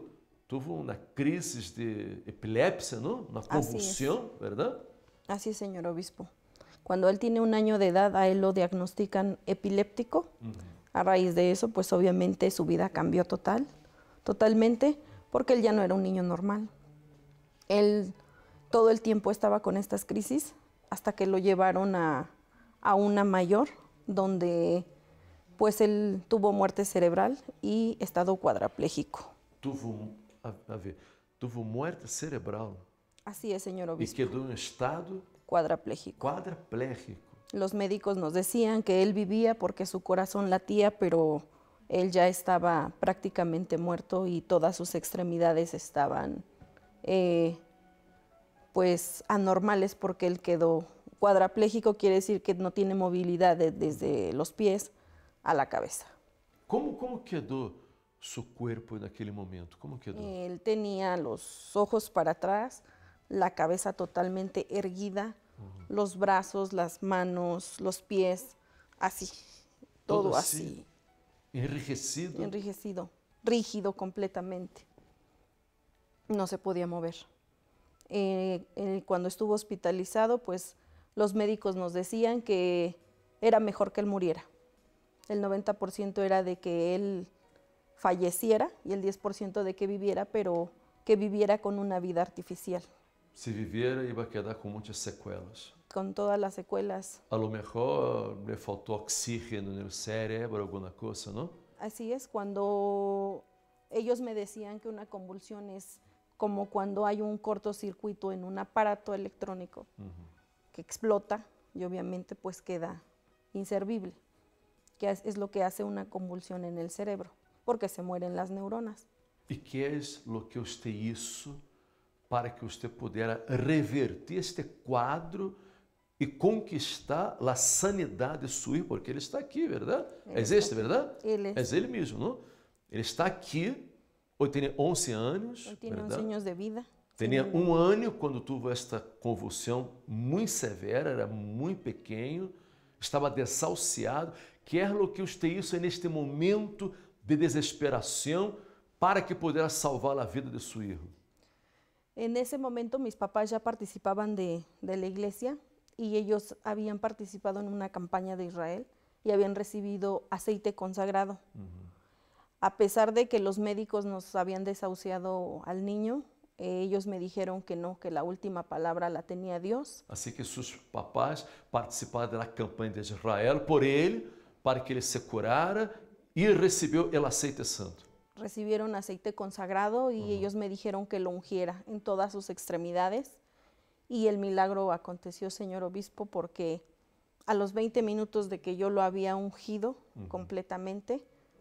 tuvo una crisis de epilepsia, ¿no? Una convulsión, ¿verdad? Así es, señor obispo. Cuando él tiene un año de edad, a él lo diagnostican epiléptico. Uh-huh. A raíz de eso, pues obviamente su vida cambió total, totalmente, porque él ya no era un niño normal. Él todo el tiempo estaba con estas crisis hasta que lo llevaron a, a una mayor, donde pues él tuvo muerte cerebral y estado cuadraplégico. Tuvo, a, a ver, tuvo muerte cerebral. Así es, señor obispo. Y quedó en estado cuadraplégico. Cuadraplégico. Los médicos nos decían que él vivía porque su corazón latía, pero él ya estaba prácticamente muerto y todas sus extremidades estaban eh, pues anormales, porque él quedó cuadraplégico, quiere decir que no tiene movilidad de, desde los pies a la cabeza. ¿Cómo, cómo quedó su cuerpo en aquel momento? ¿Cómo quedó? Él tenía los ojos para atrás, la cabeza totalmente erguida, uh-huh. los brazos, las manos, los pies, así, todo, todo así. así. Enrijecido. Enrijecido, rígido completamente. No se podía mover. Eh, eh, cuando estuvo hospitalizado, pues los médicos nos decían que era mejor que él muriera. El noventa por ciento era de que él falleciera y el diez por ciento de que viviera, pero que viviera con una vida artificial. Si viviera, iba a quedar con muchas secuelas. Con todas las secuelas. A lo mejor le faltó oxígeno en el cerebro, alguna cosa, ¿no? Así es, cuando ellos me decían que una convulsión es como cuando hay un cortocircuito en un aparato electrónico uh-huh. que explota y obviamente pues queda inservible, que es lo que hace una convulsión en el cerebro, porque se mueren las neuronas. ¿Y qué es lo que usted hizo para que usted pudiera revertir este cuadro y conquistar la sanidad de su hijo? Porque él está aquí, ¿verdad? Él es este, ¿verdad? Él es. Es él mismo, ¿no? Él está aquí, hoy tiene once años, Hoy tiene ¿verdad? once años de vida. Tenía un año cuando tuvo esta convulsión muy severa, era muy pequeño, estaba desahuciado. ¿Qué es lo que usted hizo en este momento de desesperación para que pudiera salvar la vida de su hijo? En ese momento mis papás ya participaban de, de la iglesia y ellos habían participado en una campaña de Israel y habían recibido aceite consagrado. Uh-huh. A pesar de que los médicos nos habían desahuciado al niño, eh, ellos me dijeron que no, que la última palabra la tenía Dios. Así que sus papás participaron de la campaña de Israel por él, para que él se curara y recibió el aceite santo. Recibieron aceite consagrado y uh-huh. ellos me dijeron que lo ungiera en todas sus extremidades. Y el milagro aconteció, señor obispo, porque a los veinte minutos de que yo lo había ungido uh-huh. completamente,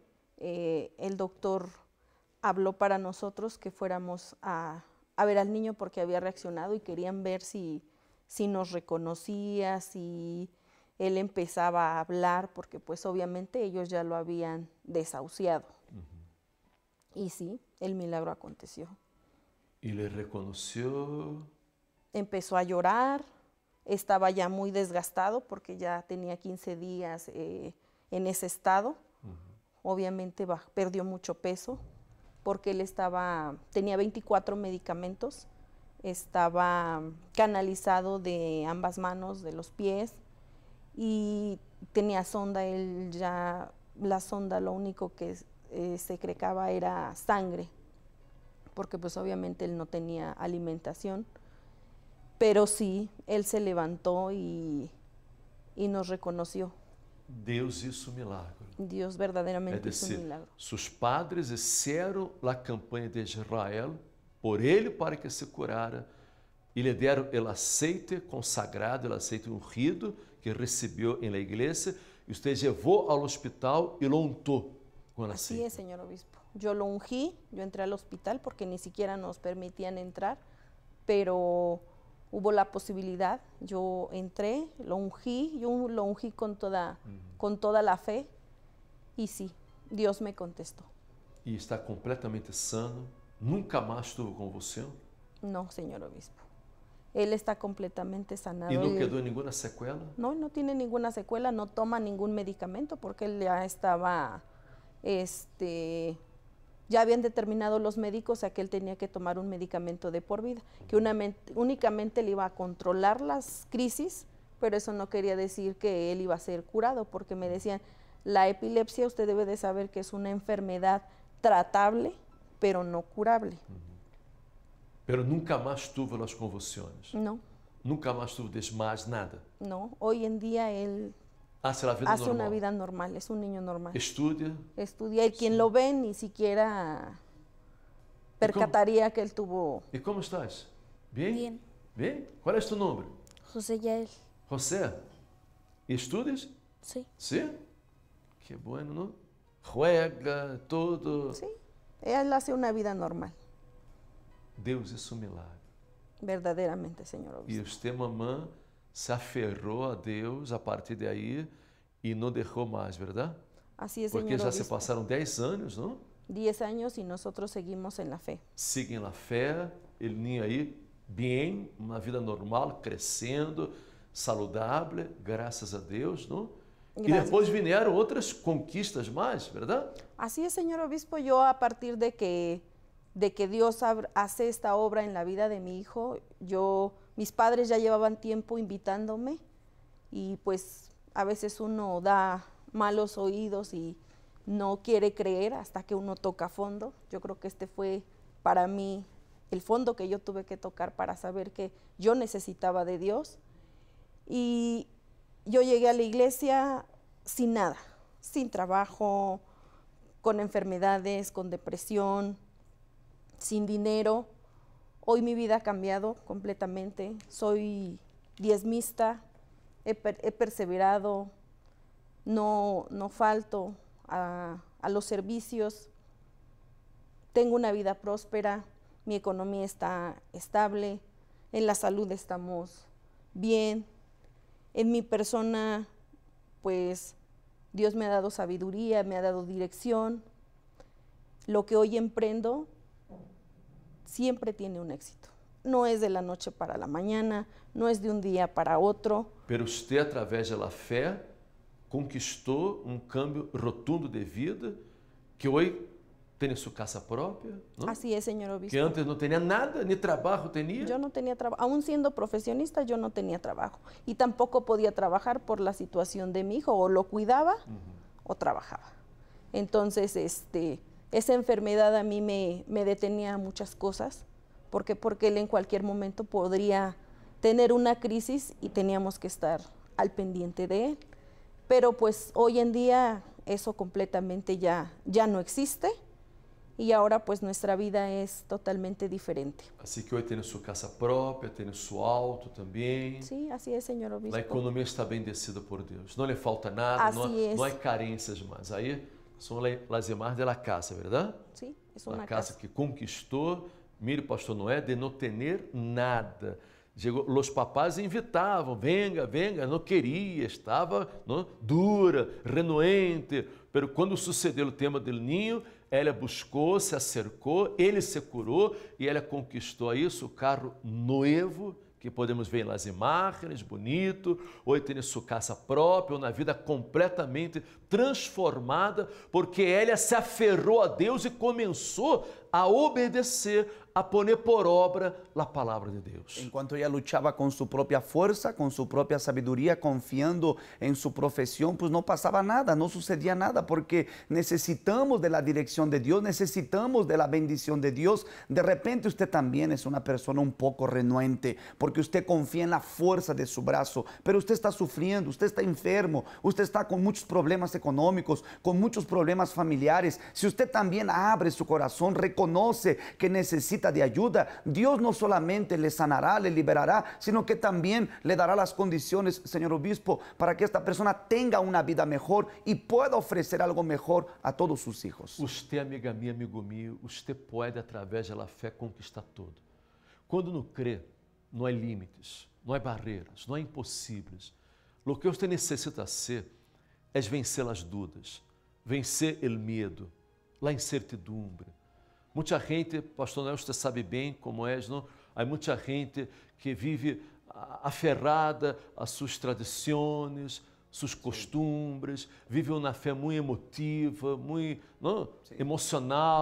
eh, el doctor habló para nosotros que fuéramos a, a ver al niño porque había reaccionado y querían ver si, si nos reconocía, si él empezaba a hablar, porque pues obviamente ellos ya lo habían desahuciado. Uh-huh. Y sí, el milagro aconteció. ¿Y le reconoció? Empezó a llorar, estaba ya muy desgastado porque ya tenía quince días eh, en ese estado. Uh-huh. Obviamente bah, perdió mucho peso porque él estaba, tenía veinticuatro medicamentos, estaba canalizado de ambas manos, de los pies, y tenía sonda. Él ya, la sonda lo único que eh, secretaba era sangre, porque pues obviamente él no tenía alimentación. Pero sí, él se levantó y, y nos reconoció. Deus hizo un milagro. Dios verdaderamente es decir, hizo un milagro. Sus padres hicieron la campaña de Israel por él para que se curara y le dieron el aceite consagrado, el aceite ungido que recibió en la iglesia, y usted llevó al hospital y lo untó con el aceite. Así es, señor obispo. Yo lo ungí, yo entré al hospital porque ni siquiera nos permitían entrar, pero hubo la posibilidad, yo entré, lo ungí, yo lo ungí con toda, uh-huh. con toda la fe, y sí, Dios me contestó. ¿Y está completamente sano? ¿Nunca más tuvo convulsión? No, señor obispo. Él está completamente sanado. ¿Y no él, quedó ninguna secuela? No, no tiene ninguna secuela, no toma ningún medicamento porque él ya estaba, este, Ya habían determinado los médicos a que él tenía que tomar un medicamento de por vida, que una, únicamente le iba a controlar las crisis, pero eso no quería decir que él iba a ser curado, porque me decían, la epilepsia usted debe de saber que es una enfermedad tratable, pero no curable. Pero nunca más tuvo las convulsiones. No. Nunca más tuvo desmayos, nada. No, hoy en día él hace, la vida hace normal. una vida normal, es un niño normal. Estudia. Estudia y quien sí. lo ve ni siquiera percataría que él tuvo... ¿Y cómo estás? ¿Bien? Bien. ¿Bien? ¿Cuál es tu nombre? José Yael. José. ¿Y estudias? Sí. ¿Sí? Qué bueno, ¿no? Juega, todo. Sí, él hace una vida normal. Deus es un milagre. Verdaderamente, señor obispo. E usted, mamã, se aferrou a Deus a partir de aí e não deixou mais, verdade? Así es, Porque señor já obispo. se passaram dez anos, não? Diez años y nosotros seguimos en la fe. Seguem na fé, ele ninho aí, bem, uma vida normal, crescendo, saudável, graças a Deus, não? Gracias. E depois vieram outras conquistas mais, verdade? Así es, señor obispo. Yo a partir de que de que Dios hace esta obra en la vida de mi hijo, yo, mis padres ya llevaban tiempo invitándome y pues a veces uno da malos oídos y no quiere creer hasta que uno toca fondo. Yo creo que este fue para mí el fondo que yo tuve que tocar para saber que yo necesitaba de Dios. Y yo llegué a la iglesia sin nada, sin trabajo, con enfermedades, con depresión, sin dinero. Hoy mi vida ha cambiado completamente. Soy diezmista, he, per, he perseverado, no, no falto a, a los servicios. Tengo una vida próspera, mi economía está estable, en la salud estamos bien. En mi persona, pues, Dios me ha dado sabiduría, me ha dado dirección. Lo que hoy emprendo siempre tiene un éxito. No es de la noche para la mañana, no es de un día para otro. Pero usted, a través de la fe, conquistou um cambio rotundo de vida, que hoje tem sua casa própria, ¿no? Así es, señor obispo. Que antes no tenía nada, ni trabajo tenía. Yo no tenía trabajo, aún siendo profesionista yo no tenía trabajo y tampoco podía trabajar por la situación de mi hijo, o lo cuidaba uh-huh. o trabajaba. Entonces, este, esa enfermedad a mí me, me detenía muchas cosas, porque, porque él en cualquier momento podría tener una crisis y teníamos que estar al pendiente de él. Pero pues hoy en día eso completamente ya, ya no existe. Y ahora pues nuestra vida es totalmente diferente. Así que hoy tiene su casa propia, tiene su auto también. Sí, así es, señor obispo. La economía está bendecida por Dios. No le falta nada, así no, es. no hay carencias más. Ahí son las imágenes de la casa, ¿verdad? Sí, es una la casa, casa que conquistou. Mire, pastor Noé, de no tener nada. Llegou, los papás invitavam, venga, venga, não queria, estava não, dura, renuente. Pero quando sucedeu o tema do ninho, ela buscou, se acercou, ele se curou e ela conquistou isso, o carro novo, que podemos ver nas imagens, bonito, hoje tem sua casa própria, uma vida completamente transformada, porque ela se aferrou a Deus e começou a obedecer, a poner por obra a palavra de Deus. Enquanto ella luchaba con su propia fuerza, con su propia sabiduría, confiando en su profesión, pues no pasaba nada, no sucedía nada, porque necesitamos de la dirección de Dios, necesitamos de la bendición de Dios. De repente usted también es una persona un poco renuente, porque usted confía en la fuerza de su brazo, pero usted está sufriendo, usted está enfermo, usted está con muchos problemas económicos, con muchos problemas familiares. Si usted también abre su corazón, reconoce que necesita de ayuda, Dios no solamente le sanará, le liberará, sino que también le dará las condiciones, señor obispo, para que esta persona tenga una vida mejor y pueda ofrecer algo mejor a todos sus hijos. Usted, amiga minha, amigo mío, usted puede, através da fé, conquistar tudo. Quando não crê, não há limites, não há barreiras, não há impossíveis. O que você necessita ser é vencer as dúvidas, vencer o medo, a incertidumbre. Muita gente, pastor Noel, você sabe bem como é, não? Há muita gente que vive aferrada às suas tradições, seus costumes, vive uma fé muito emotiva, muito não? emocional,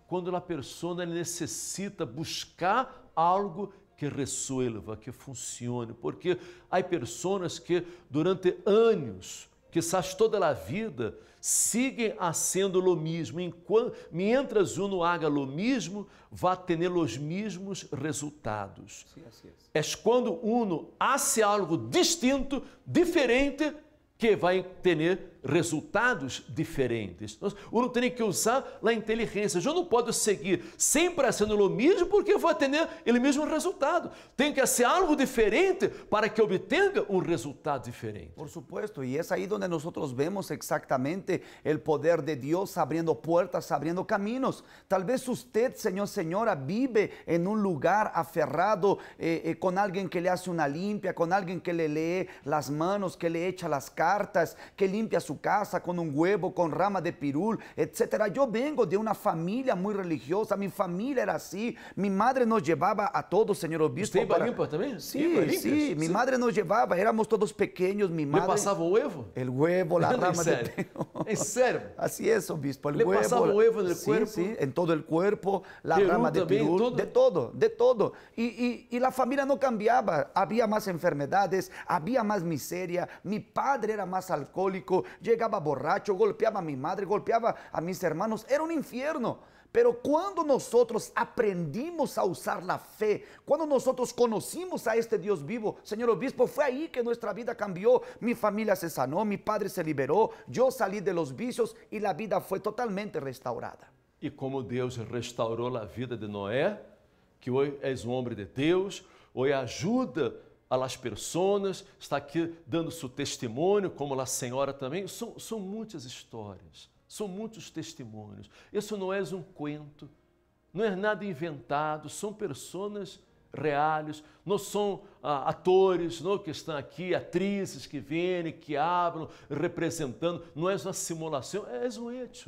quando a pessoa necessita buscar algo que resuelva, que funcione, porque há pessoas que durante anos, quizás toda a vida, siguen haciendo lo mismo. Enquanto, mientras uno haga lo mismo, va a tener los mismos resultados. Sí, así es. Es quando uno hace algo distinto, diferente, que vai ter resultados diferentes. Então, uno tem que usar a inteligência. Eu não posso seguir sempre fazendo o mesmo porque vou ter o mesmo resultado. Tenho que fazer algo diferente para que obtenha um resultado diferente. Por supuesto, y es ahí donde nosotros vemos exactamente el poder de Dios abriendo puertas, abriendo caminos. Tal vez usted, señor, señora, vive en un lugar aferrado eh, eh, con alguien que le hace una limpia, con alguien que le lee las manos, que le echa las cartas, que limpia su casa con un huevo, con rama de pirul, etcétera. Yo vengo de una familia muy religiosa, mi familia era así, mi madre nos llevaba a todos, señor obispo. ¿Usted iba limpio también? Sí, ¿Iba limpio? sí, mi Sí. madre nos llevaba, éramos todos pequeños, mi madre... ¿Le pasaba huevo? El huevo, la ¿En rama de serio? pirul. ¿En serio? Así es, obispo, el ¿Le huevo. pasaba huevo en el sí, cuerpo? Sí, en todo el cuerpo, la Pirul rama de también, pirul, todo. de todo, de todo. Y, y, y la familia no cambiaba, había más enfermedades, había más miseria, mi padre era más alcohólico, llegaba borracho, golpeaba a mi madre, golpeaba a mis hermanos, era un infierno. Pero cuando nosotros aprendimos a usar la fe, cuando nosotros conocimos a este Dios vivo, señor obispo, fue ahí que nuestra vida cambió. Mi familia se sanó, mi padre se liberó, yo salí de los vicios y la vida fue totalmente restaurada. E como Deus restaurou a vida de Noé, que hoje és um homem de Deus, hoje ajuda a las pessoas, está aqui dando seu testemunho, como a senhora também. São, são muitas histórias, são muitos testemunhos. Isso não é um cuento, não é nada inventado, são pessoas reais, não são ah, atores não, que estão aqui, atrizes que vêm, que hablam, representando. Não é uma simulação, é um hecho.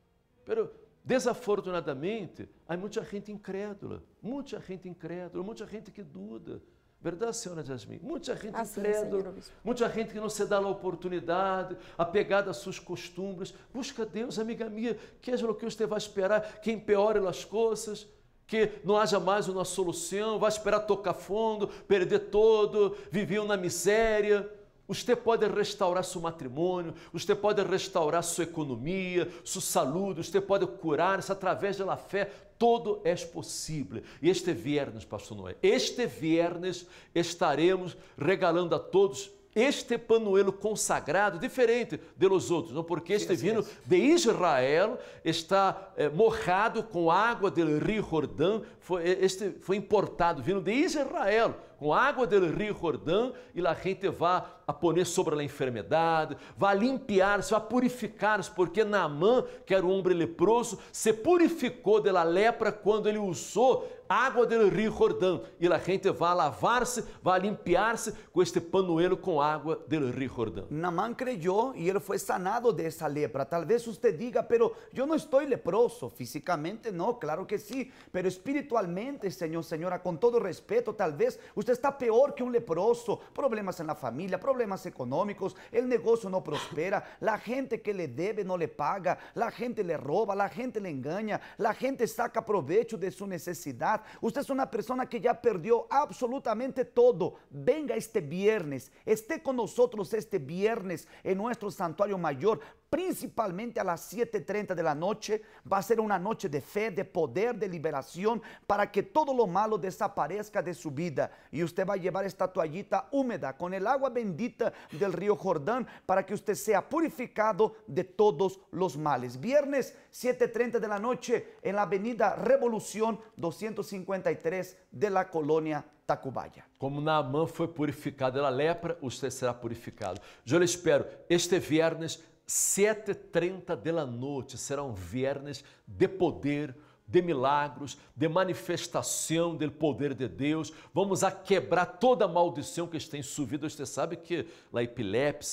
Pero, desafortunadamente, há muita gente incrédula, muita gente incrédula, muita gente que duda. Verdade, senhora Jasmine? Muita gente Assim, incrédula, senhor obispo. muita gente que não se dá a oportunidade, apegada às suas costumes. Busca Deus, amiga minha, que é o que você vai esperar, que empeore as coisas, que não haja mais uma solução, vai esperar tocar fundo, perder todo, viver na miséria. Você pode restaurar seu matrimônio, você pode restaurar sua economia, sua saúde, você pode curar-se através da fé. Todo é possível. E este viernes, pastor Noé, este viernes estaremos regalando a todos este panuelo consagrado, diferente de los outros, não? Porque este Sim, vinho sim. de Israel está eh, mojado com água do Rio Jordão, foi, este foi importado, vinho de Israel, com água do Rio Jordão, e a gente vai a poner sobre a enfermidade, vai limpiar-se, vai purificar-se, porque Naamã, que era um homem leproso, se purificou da lepra quando ele usou água do Rio Jordão, e a gente vai lavar-se, vai limpiar-se com este panuelo com água do Rio Jordão. Naamán creyó y él fue sanado de esa lepra. Tal vez usted diga, pero yo no estoy leproso, físicamente no, claro que sí, pero espiritualmente, señor, señora, con todo respeto, tal vez usted está peor que un leproso, problemas en la familia, problemas económicos, el negocio no prospera, la gente que le debe no le paga, la gente le roba, la gente le engaña, la gente saca provecho de su necesidad. Usted es una persona que ya perdió absolutamente todo. Venga este viernes, esté con nosotros este viernes en nuestro santuario mayor, principalmente a las siete y treinta de la noche. Va a ser una noche de fe, de poder, de liberación, para que todo lo malo desaparezca de su vida. Y usted va a llevar esta toallita húmeda con el agua bendita del río Jordán para que usted sea purificado de todos los males. Viernes, siete y treinta de la noche, en la avenida Revolución doscientos cincuenta y tres de la colonia Tacubaya. Como Naamã foi purificado da lepra, você será purificado. Eu lhe espero este viernes, sete e trinta da noite. Será um viernes de poder, de milagros, de manifestação do poder de Deus. Vamos a quebrar toda a maldição que está em sua vida. Você sabe que a epilepsia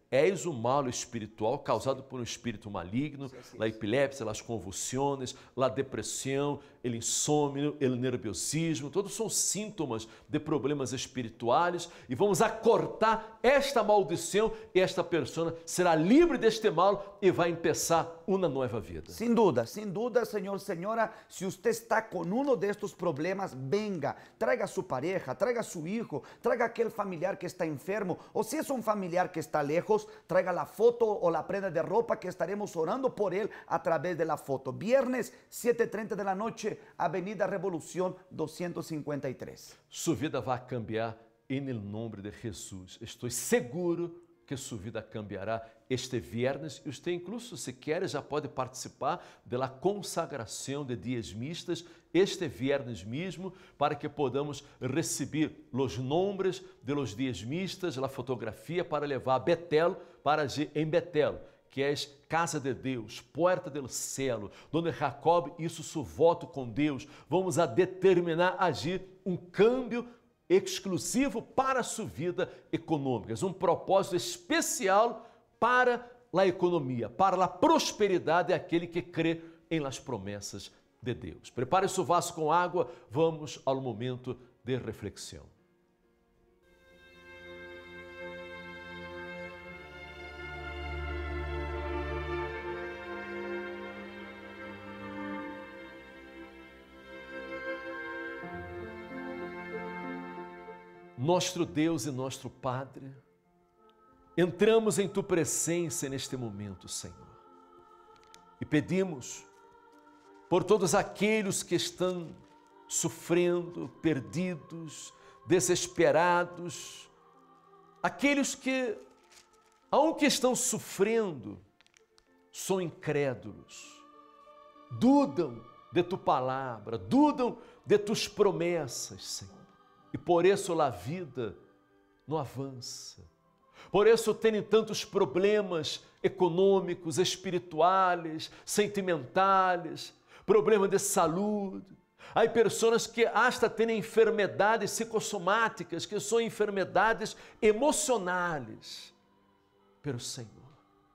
és o mal espiritual causado por um espírito maligno, a epilepsia, as convulsões, a depressão, o insônia, o nerviosismo, todos são sintomas de problemas espirituais e vamos acortar esta maldição e esta pessoa será livre deste mal e vai começar uma nova vida. Sin duda, sin duda, señor, señora, si usted está con uno de estos problemas, venga, traiga a su pareja, traiga a su hijo, traiga a aquel familiar que está enfermo, o si es un familiar que está lejos, traiga la foto o la prenda de ropa que estaremos orando por él a través de la foto. Viernes, siete y treinta de la noche, Avenida Revolución doscientos cincuenta y tres. Sua vida vai cambiar em nome de Jesus. Estou seguro que sua vida cambiará este viernes e você, incluso, se quer, já pode participar da consagração de diezmistas este viernes mesmo, para que podamos receber os nomes de los diezmistas, a fotografia para levar a Betel, para agir em Betel, que é casa de Deus, porta do céu, onde Jacob hizo seu voto com Deus. Vamos a determinar agir um câmbio exclusivo para a sua vida econômica, um propósito especial para a economia, para a prosperidade daquele que crê em las promessas de Deus. Prepare seu vaso com água, vamos ao momento de reflexão. Nosso Deus e nosso Padre, entramos em Tu presença neste momento, Senhor, e pedimos por todos aqueles que estão sofrendo, perdidos, desesperados, aqueles que, aunque estão sofrendo, são incrédulos, dudam de Tu palavra, dudam de Tus promessas, Senhor. E por isso a vida não avança. Por isso tem tantos problemas econômicos, espirituais, sentimentais, problemas de saúde. Há pessoas que hasta têm enfermidades psicossomáticas, que são enfermidades emocionais. Pero, Senhor,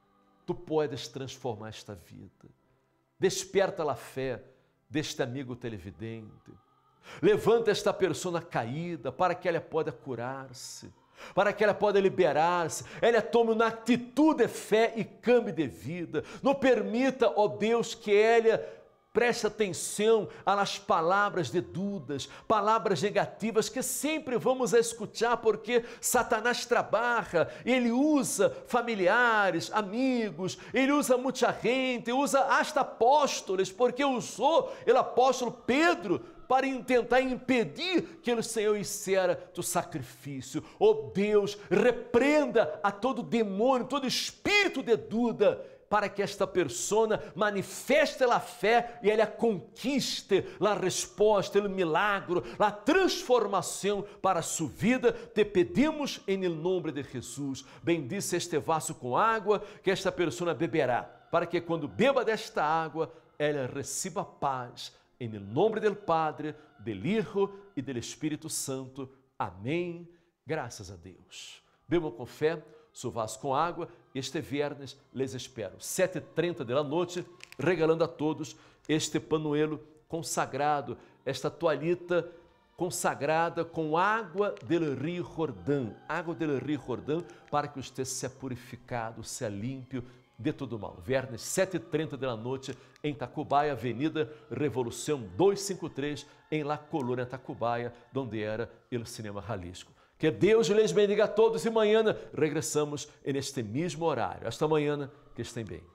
Tu podes transformar esta vida. Desperta a fé deste amigo televidente. Levanta esta pessoa caída para que ela possa curar-se, para que ela possa liberar-se, ela tome uma atitude de fé e cambie de vida. Não permita, ó Deus, que ela preste atenção às palavras de dúvidas, palavras negativas que sempre vamos a escutar, porque Satanás trabalha, ele usa familiares, amigos, ele usa muita gente, usa hasta apóstolos, porque usou o apóstolo Pedro para tentar impedir que o Senhor hiciera do sacrifício. Oh Deus, repreenda a todo demônio, todo espírito de dúvida, para que esta pessoa manifeste a fé e ela conquiste a resposta, o milagre, a transformação para a sua vida. Te pedimos em nome de Jesus. Bendice este vaso com água que esta pessoa beberá, para que quando beba desta água, ela receba paz. Em nome do Padre, do Hijo e do Espírito Santo. Amém. Graças a Deus. Bebam com fé, seu vaso com água. Este viernes les espero, sete e trinta da noite, regalando a todos este panuelo consagrado, esta toalhita consagrada com água do Rio Jordão, água do Rio Jordão, para que você seja purificado, seja limpo de todo mal. Viernes, sete e trinta da noite, em Tacubaya, Avenida Revolução duzentos e cinquenta e três, em La Colônia Tacubaya, onde era o Cinema Jalisco. Que Deus les bendiga a todos e amanhã regressamos neste mesmo horário. Hasta amanhã, que estén bem.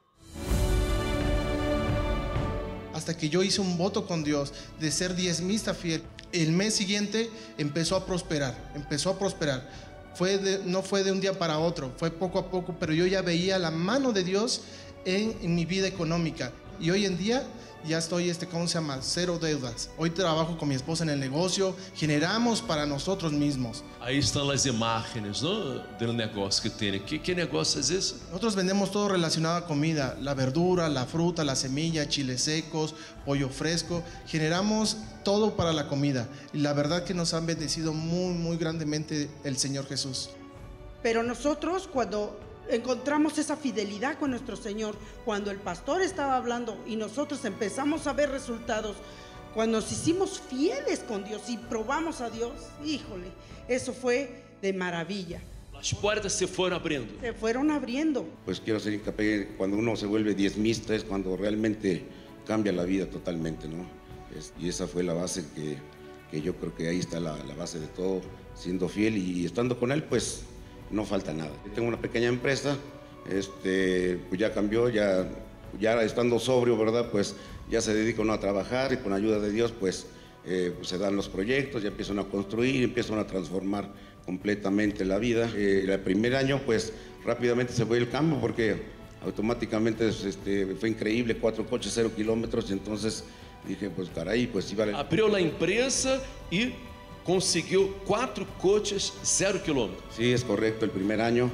Hasta que yo hice un voto con Dios de ser diezmista fiel, el mes siguiente empezó a prosperar, empezó a prosperar. Fue de, no fue de un día para otro, fue poco a poco, pero yo ya veía la mano de Dios en, en mi vida económica. Y hoy en día ya estoy, este, ¿cómo se llama? Cero deudas. Hoy trabajo con mi esposa en el negocio, generamos para nosotros mismos. Aí estão as imagens, ¿no? Del negócio que tem. ¿Qué, qué negocio es ese? Nosotros vendemos todo relacionado a comida, la verdura, la fruta, la semilla, chiles secos, pollo fresco. Generamos todo para la comida. Y la verdad que nos han bendecido muy, muy grandemente el Señor Jesús. Pero nosotros, cuando encontramos esa fidelidad con nuestro Señor. Cuando el pastor estaba hablando y nosotros empezamos a ver resultados, cuando nos hicimos fieles con Dios y probamos a Dios, híjole, eso fue de maravilla. Las puertas se fueron abriendo. Se fueron abriendo. Pues quiero hacer hincapié, cuando uno se vuelve diezmista es cuando realmente cambia la vida totalmente, ¿no? Es, y esa fue la base que, que yo creo que ahí está la, la base de todo, siendo fiel y, y estando con Él, pues no falta nada. Yo tengo una pequeña empresa, este, pues ya cambió, ya, ya estando sobrio, ¿verdad? Pues ya se dedica uno a trabajar y con ayuda de Dios, pues, eh, pues se dan los proyectos, ya empiezan a construir, empiezan a transformar completamente la vida. Eh, el primer año, pues rápidamente se fue el cambio porque automáticamente este, fue increíble, cuatro coches, cero kilómetros, y entonces dije, pues caray, pues sí vale. Abrió la empresa y consiguió cuatro coches, cero kilómetros. Sí, es correcto, el primer año.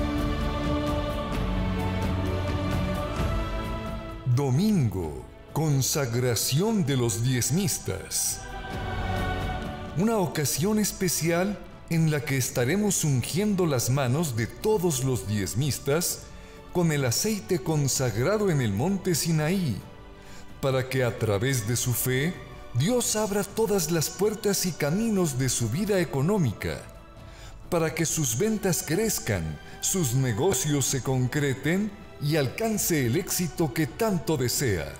Domingo, consagración de los diezmistas. Una ocasión especial en la que estaremos ungiendo las manos de todos los diezmistas con el aceite consagrado en el monte Sinaí, para que a través de su fe Dios abra todas las puertas y caminos de su vida económica, para que sus ventas crezcan, sus negocios se concreten y alcance el éxito que tanto desea.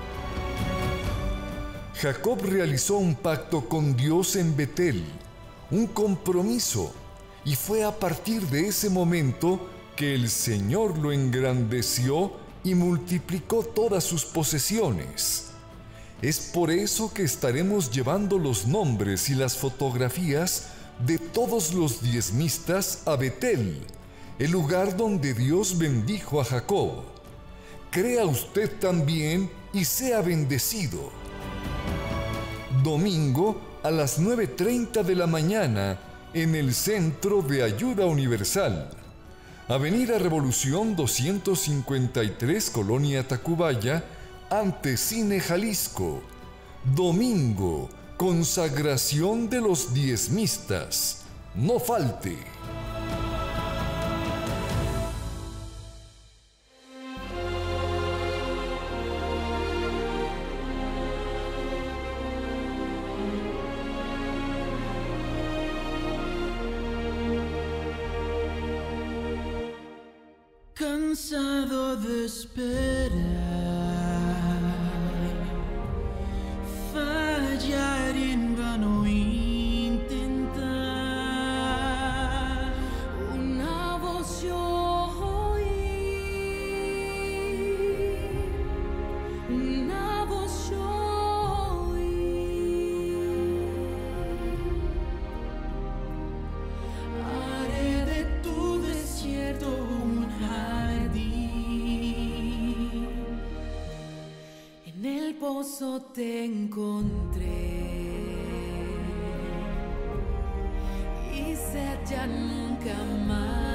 Jacob realizó un pacto con Dios en Betel, un compromiso, y fue a partir de ese momento que el Señor lo engrandeció y multiplicó todas sus posesiones. Es por eso que estaremos llevando los nombres y las fotografías de todos los diezmistas a Betel, el lugar donde Dios bendijo a Jacob. Crea usted también y sea bendecido. Domingo a las nueve treinta de la mañana en el Centro de Ayuda Universal. Avenida Revolución doscientos cincuenta y tres, Colonia Tacubaya, ante Cine Jalisco. Domingo, consagración de los diezmistas. No falte. Cansado de esperar, fallar y en vano intentar. Una voz yo oí, una voz yo oí. Haré de tu desierto un jardín, en el pozo te encontré y sed ya nunca más.